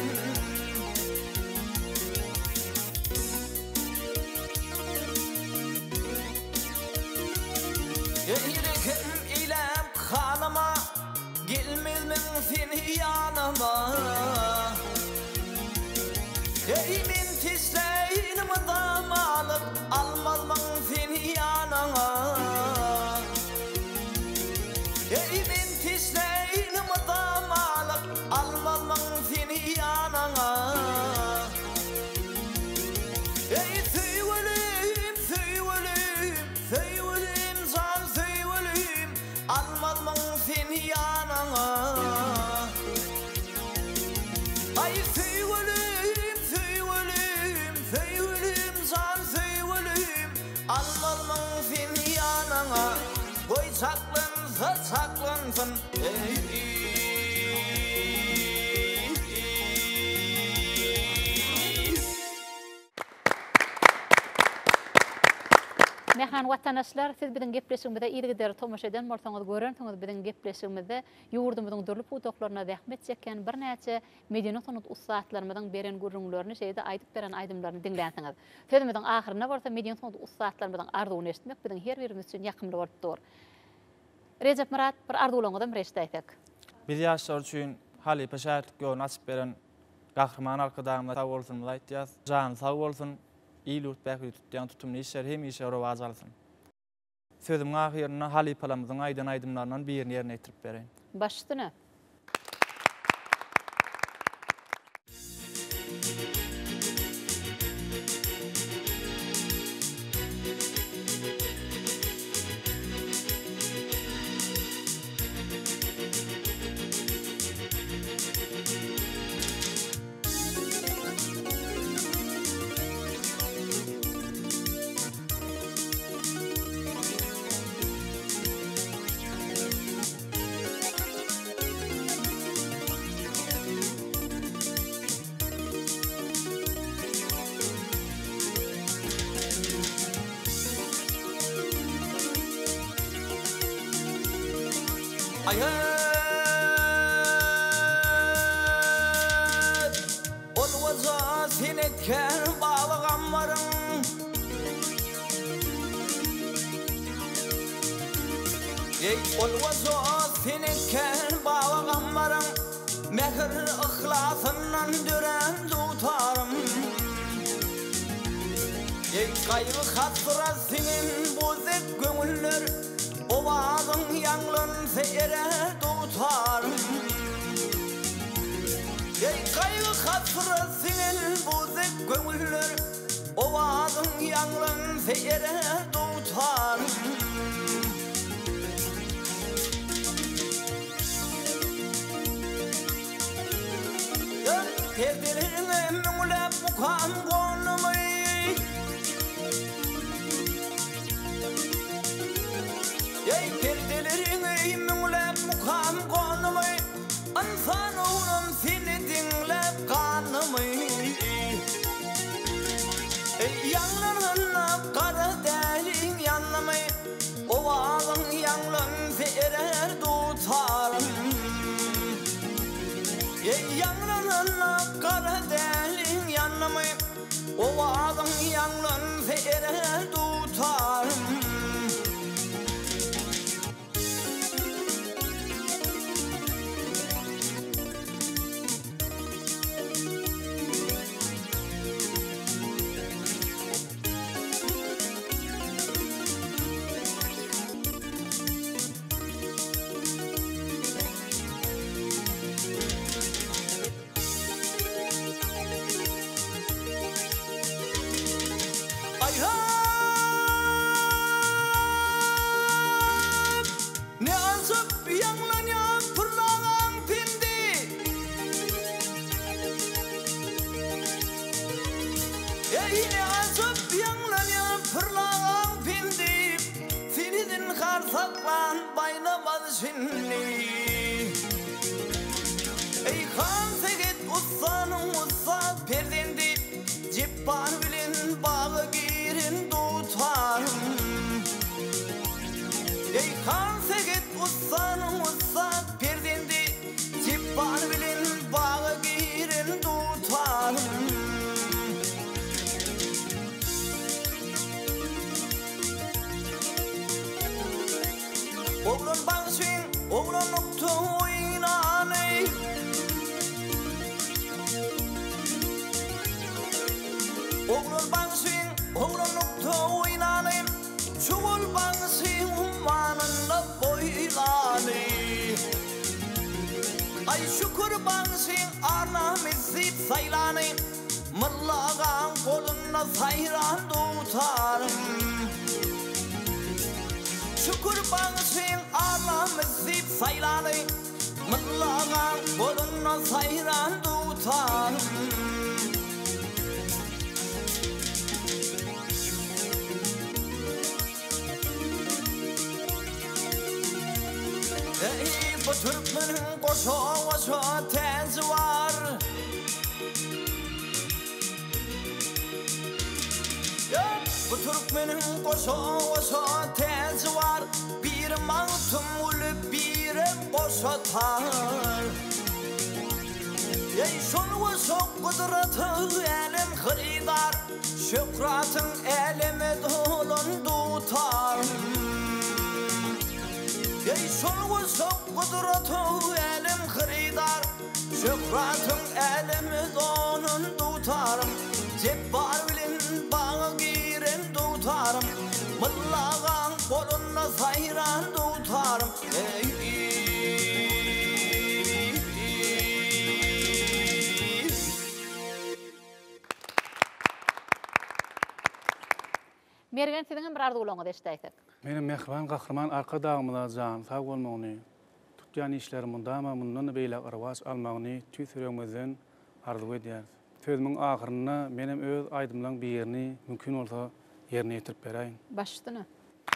[SPEAKER 2] Yürekim ilem kanıma, gelmez min seni yanıma. Min tisleğinimi dam alıp, almaz min seni yanıma. Min tisleğinimi dam alıp, almaz min seni yanıma. Söylelim, söylelim, söylelim, can söylelim, almaz mı seni yanına? Ay söylelim, söylelim, söylelim, can söylelim, almaz mı seni yanına? Koy saklansın, saklansın,
[SPEAKER 1] Mehan vatandaşlar, siz bizim gepleşigimizde ýygy tomuş eden bolsaňyz görensiňiz, bizim gepleşigimizde ýurdumyzyň dörli putuklarına zähmet çeken bir näçe medeni sanat ustaatlarymyzyň beren gurrunlaryny şeýde aýdyp beren aýdymlaryny dinläňiz. Sözümiziň ahyryna bolsa medeni sanat ustaatlarymyzyň arzuwyny eşitmek bizim her birimiz üçin ýakymly bolup dur. Recep Murat, bir arzuwlaňyzdan bir eşit aýtsak.
[SPEAKER 9] Biz ýaşlar üçin Halipa şäherlik ýoluna açyp beren Gahryman arkadaşymyz sag bolsun aýtýas. Jan sag bolsun. İylut bäki tutýan tutumly işler hem işe rowaj alsyn. Sözümiň ahyryna Halipalamyzyň aýdan aýdymlaryndan birini ýerine ýetirip bereň.
[SPEAKER 1] Başlygyny.
[SPEAKER 2] Ayet olwaza sen etken bağlaganmaryň ey olwaza sen etken bağlaganmaryň mehr ihlasyndan dören tutarym ey gaýry hasrat senin bozek göňüller owazyň ýanglansa ere tutarym ey gaýry hasrat senin bozek göňüller owazyň ýanglansa ere tutarym Perdelerine müngülep mukam konumy ey perdelerine müngülep mukam konumy ansan oğlum seni dinlep kanımy ey yanlarına kara dälin yanlamy owazyň ýanglansa erer tutarym ey yanlarına kara dälin yanlamy owazyň ýanglansa erer tutarym saklan baylamaz şimdi. Ey kan segit ussanın ussa perdendi, cippar bilin bağı girin tutarım. Ey kan segit ussanın ussa perdendi, cippar bilin bağı girin tutarım. Oğlum bansın, oğlum nokta oynanay. Oğlum bansın, oğlum nokta oynanay. Çoğul bansın, ummanında boylanay. Ay şükür bansın, arnamizip saylanay. Mırlağın koluna sayran tutarım. Şükür bansın arlamızip saylanay. Mırlağın koluna sayran tutarım. Ey bu Türkmenin koşa tenzi var. Bu Türkmenin koşa tenzi var. Bir mantım ulup bir boşatar. Ey şonu çok kudretli elim hıydar. Şükratın elimi dolun tutar. Ey şonu çok kudretli elim hıydar. Şükratın elimi dolun tutarım. Cebbar bilin bağı girin tutarım. Mırlağın koluna sayran tutarım.
[SPEAKER 1] Mergen sizin bir ardı ulanı deşteydik.
[SPEAKER 10] Benim mehvan kahraman arka dağımda can sağ olmağını, tutyan işlerimin damamından beyle arvas almağını tüsüremizden arzu ediyor. Sözümün ahırına benim öz aydımdan bir yerini mümkün olsa yerine getirip bereyim.
[SPEAKER 1] Baştını.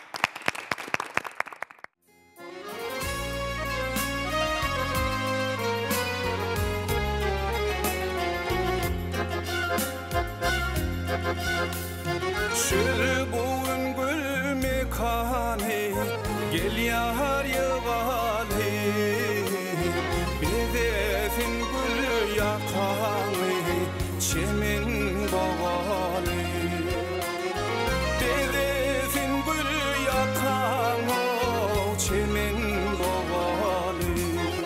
[SPEAKER 3] Şül buğun gül mekani, gel yar yığali. Bedesin gül yakani, çemin bağali. Bedesin gül yakani, çemin bağali.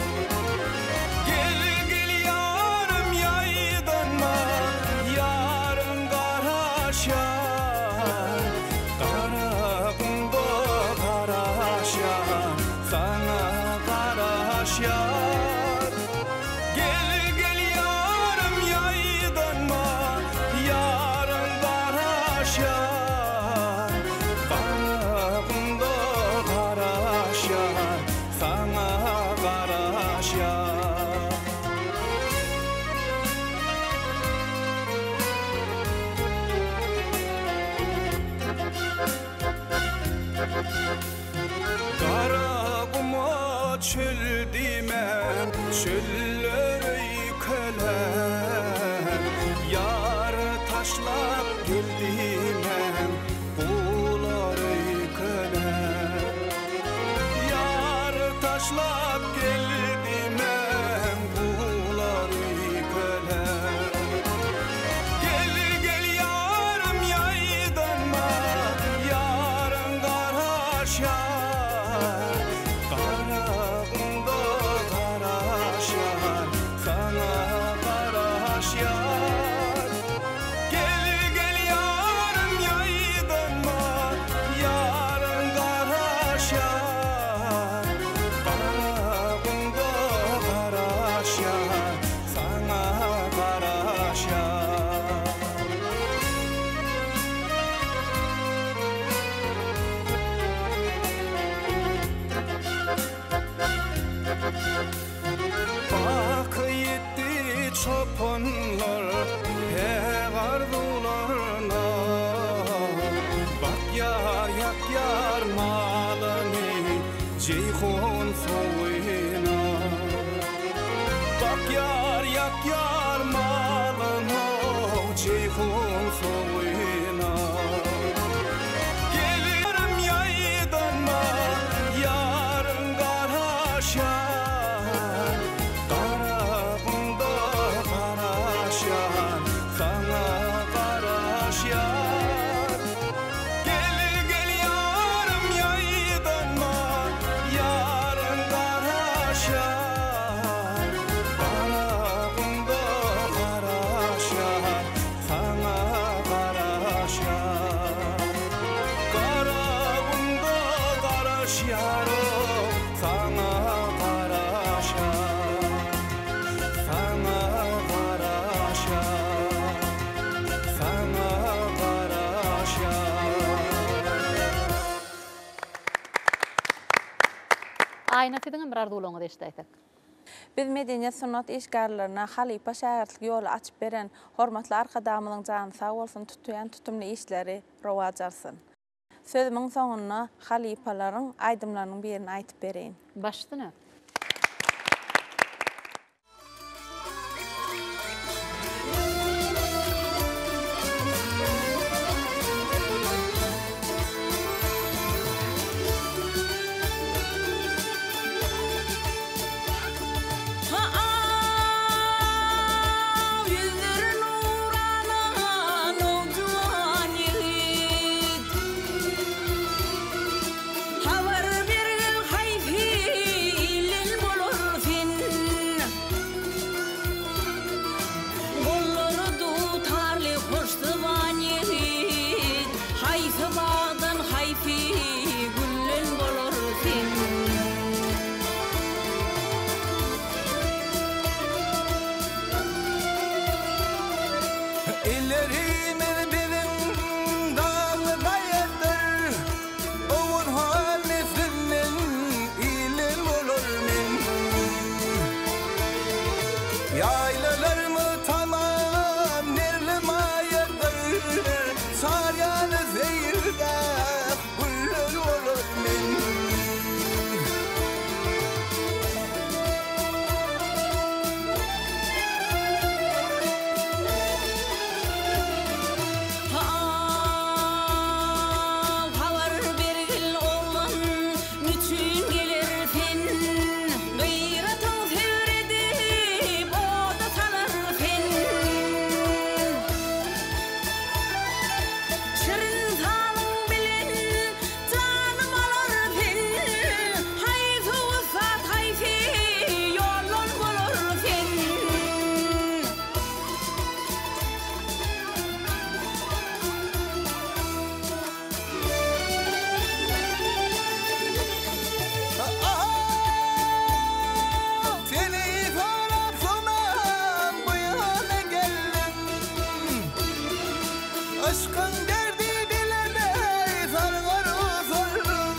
[SPEAKER 3] Gel gel yarım yaydanma, yarın karaşa. Gel gel yarım yaydanma, yarın karaşar. Kanağımda karaşar, sana karaşar. Kara kuma çöl dimem, çöllere yıkılan. Yar taşlap geldim buğuları yıkılan. Yar taşlap geldim buğuları yıkılan. Gel gel yarım yaydanma, yarın karaşar. Çopanlar pek arzularına, bak yar yak yar malını
[SPEAKER 2] ceyhun soğuyna bak yar malın o ceyhun soğuyna gelirim yaydan ma yarın karaşan karağında karaşan sana karaşan gel yarım yaydan ma yarın karaşan karağında karaşan sana karaşan karağında karaşan sana karaşan sana karaşan sana karaşan
[SPEAKER 1] Ayna tidin birer duluğunu da işteydik.
[SPEAKER 7] Biz medeniyet sunat işgärlerine Halipa şähertlik ýoly açyp beren hormatly arkadamynyň jany sag bolsun, tutuyan tutumly işleri rowajarsyn. Sözümiň soňuna Halipalaryň aýdymlarynyň birini aýtyp bereýin.
[SPEAKER 1] Başdyna.
[SPEAKER 8] Yüzleri nuranan o juwan yiğit havar bir hayfi ilin bolur fin golları tutarly hoşdywan yiğit hayfi bağdan hayfi güllün bolur fin
[SPEAKER 2] Ellerimi benim dağlı dayadır Oğun halifinin ilim olur min Yaylalarımı tamam nerli mayadır Saryanı zehirde güllül olur min
[SPEAKER 8] Havar bergil olan mütün gelir fin gıyratyň sevredip oda salar fin şirin talyň bilen janym alar fin hayfy wysat hayfy ýolun bolur fin
[SPEAKER 2] Seni tarafından bu yana geldim Aşkın derdi bilene sargar uzardım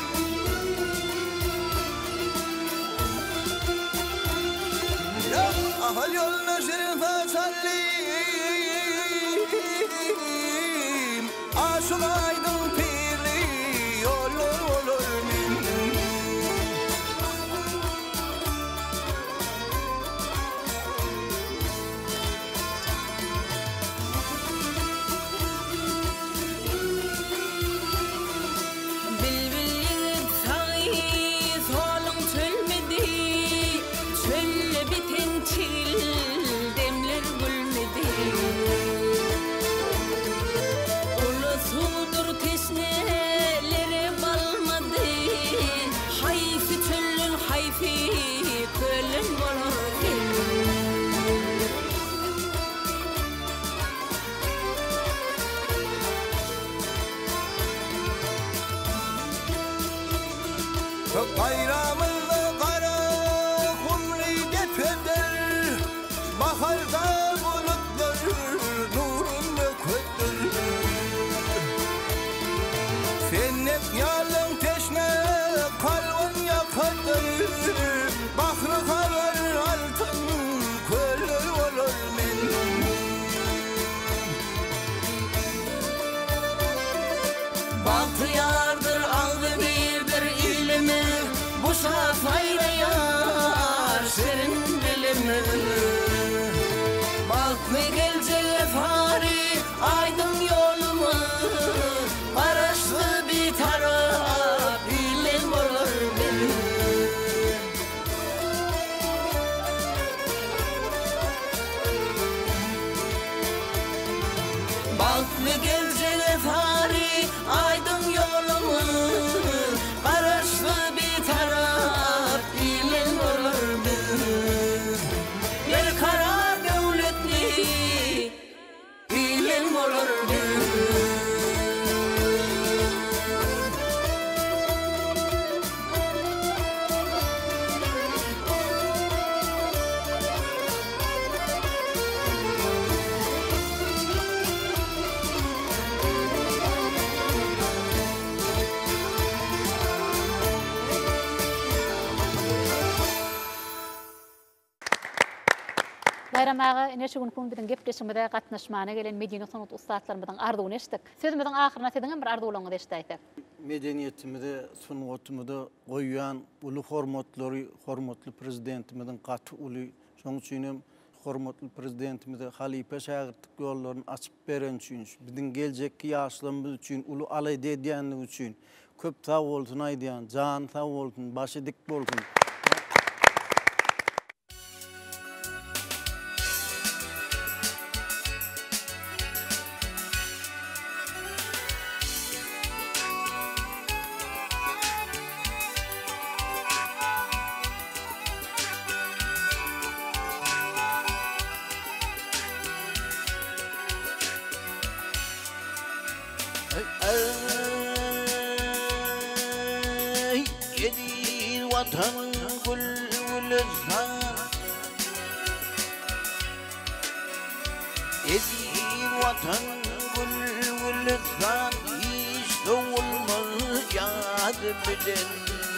[SPEAKER 2] Ya ahal yoluna şerife sallim Aşık aydın piri yolun olur min
[SPEAKER 8] Bilbilin sağı solun çölmedi Çölle biten çil demler gülmedi Ulu sudur teşneleri balmadı Hayfi çöllün hayfi kölün bolur
[SPEAKER 2] Bayramını kara kumri getirir Baharda bulutlar nurunu kötür Sen hep yalın teşne kalbin yakadır Bahri karar altın kölür olur min Bahtiyardır ağlı birdir ilmi
[SPEAKER 8] musafayla yar senin bilimi. Bakma gelecek fari aydın yolumu, araçlı bir taraf bilen olur benim. Bakma gelecek fari aydın yolumu, araçlı bir taraf bilen olur benim. Bir karar devletli bilen olur benim.
[SPEAKER 1] Bayram ağa neçe gün kun bilen gepleşmede gatnaşmana gelen medeni sanat ustalarımızdan ardugyny eşitdik. Sözümizin ahyrına sizden bir ardugylaryňyzy eşitdik.
[SPEAKER 4] Medeniyetimizde, sunwatumyzda goýýan uly hormatlary, hormatly prezidentimizin gaty uly, şoň üçin hem hormatly prezidentimize Halipe şähertlik ýollaryny açyp beren üçin, biziň geljekki ýaşlarymyz üçin, uly alaýda edýänligi üçin köp sag bolsun aýdýan, jan sag bolsun, başy dik bolsun.
[SPEAKER 2] Ey yedi vatan gül gülistan, yedi vatan gül gülistan, hiç doğulmaz yad bilen.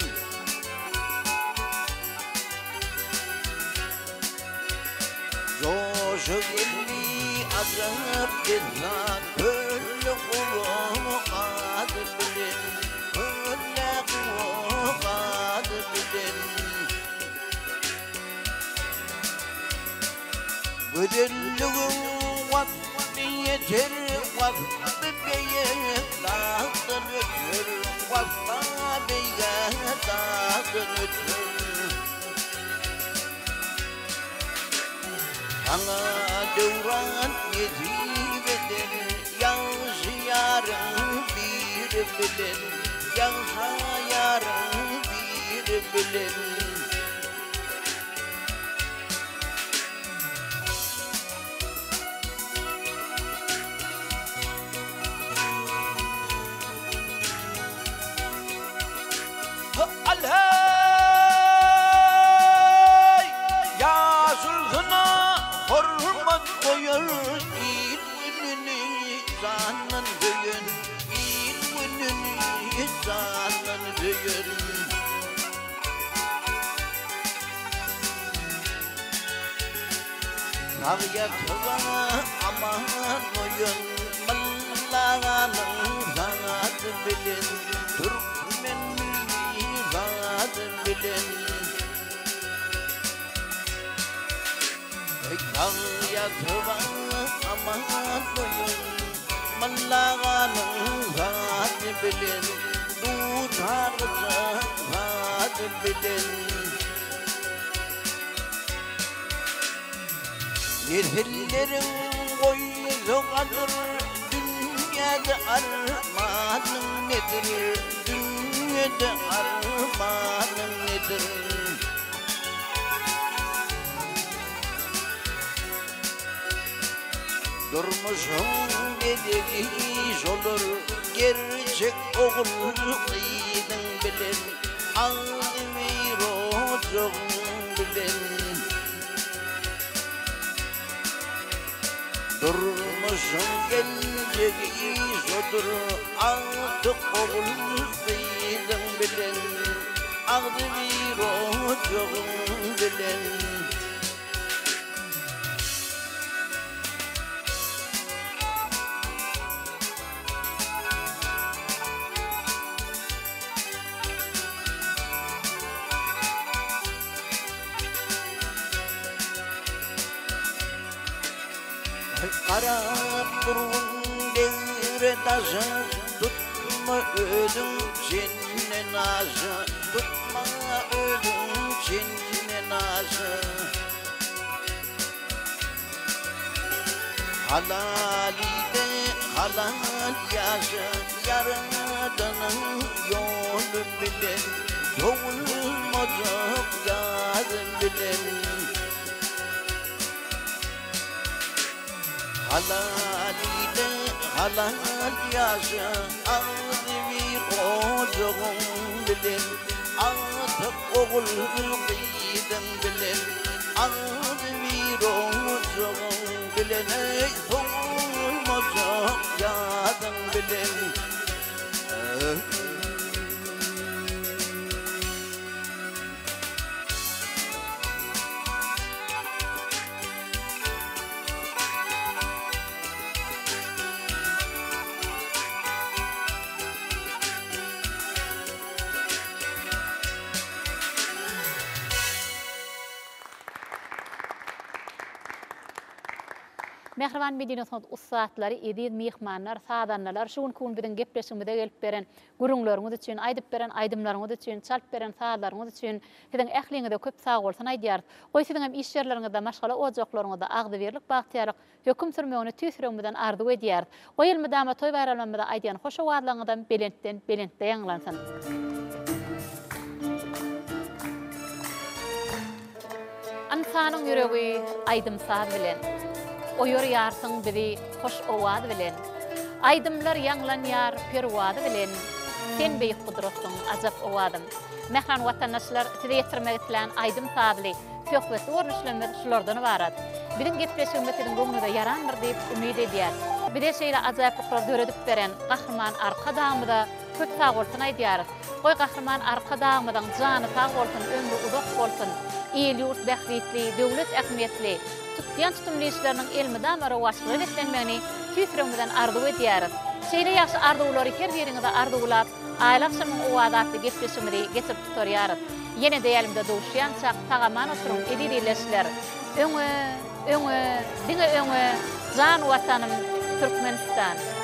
[SPEAKER 2] Coşu geldi azap gezan, köllü kulu kad bilen, köllü kulu kad bilen. Güdelliğin vakti yeter, vakti beyek dağdır ötür, vakti beyek dağdır ötür. Ana devran yedi beden, yağışı yarın bir bilen, yağışa yarın bir bilen.
[SPEAKER 6] Aley ya sulhuna hormat koyar, il gününü zannen düğün, il gününü zannen düğün. Ağyatıva aman koyun, mallağanın zat bilin, Türkmen milli zat bilin. Ağyatıva aman koyun, mallağanın zat bilin, tutarsa zat bilin. Nesillerin koyduğadır, dünyada armağanın nedir, dünyada armağanın nedir? Durmuşum dediğiş olur, gerçek oğul kıydın bilen, ağzımı rozun bilen. Durmuşum gelecek iş odur, artık oğul kıydın bilen, ağzımı rozun bilen. Qarap durun devre taşı, tutma ödüm seninle nazı, tutma ödüm seninle nazı. Halalide halal yaşı, yaradanın yolu bilen, doğulmacak yarın bilen. Halalide halal yaşı, ağzı bir ocağın bilen, artık oğul kıydım bilen, ağzı bir ocağın bilen, ey doğulmacak yarın bilen.
[SPEAKER 1] Mehriban Medeniýet ustatlary, edil mihmanlar, sadanlar, şuň kun bilen gepleşmede gelip beren gurunlaryňyz üçin, aýdyp beren aýdymlaryňyz üçin, çalyp beren saatlaryňyz üçin, siziň ähliňizde köp sag bolsun aýdýar. Goý siziň hem iş ýerleriňizde, maşgala ojaklaryňyzda agdyberlik, bagtyarlyk, höküm sürmegini tüýsürmeden ardy edýär. Goý ilmidama toý bayramlarynda aýdýan hoş owazlaryňyzdan belentde ýanglansyn. Ansanyň ýüregi aýdym saat bilen oyor yarsın bizi hoş owadı bilen. Aydımlar yanglan yar perwadı bilen. Sen beýik kudratsyň ajap owadym. Mehran watandaşlar size ýetirmek edilen aydym saatly söhbet görnüşlerimiz şulardan ibarat. Biziň gepleşigimiziň goňunda yarandyr diýip umyd edýär. Bir de şeýle ajaplyklar döredip beren gahrman arka damyda köp sag bolsun aýdýar. Goý gahrman arka damydan jany sag bolsun, ömrü uzak bolsun. El ýurt bäxtli, döwlet ähmiýetli. Tutýan tutumly işleriniň elmidam arawaçlyk etlenmegini tüýsürmeden ardy edýär. Şeýle ýaşy ardylary her biriňizde ardylap, aýlakşamyň owadatly gepleşimleri geçip tutarýar. Ýene de ýelimde dowuşýan çaq tagaman oturuň edilýärler. Öňe, diňe öňe, jan watanym Türkmenistan.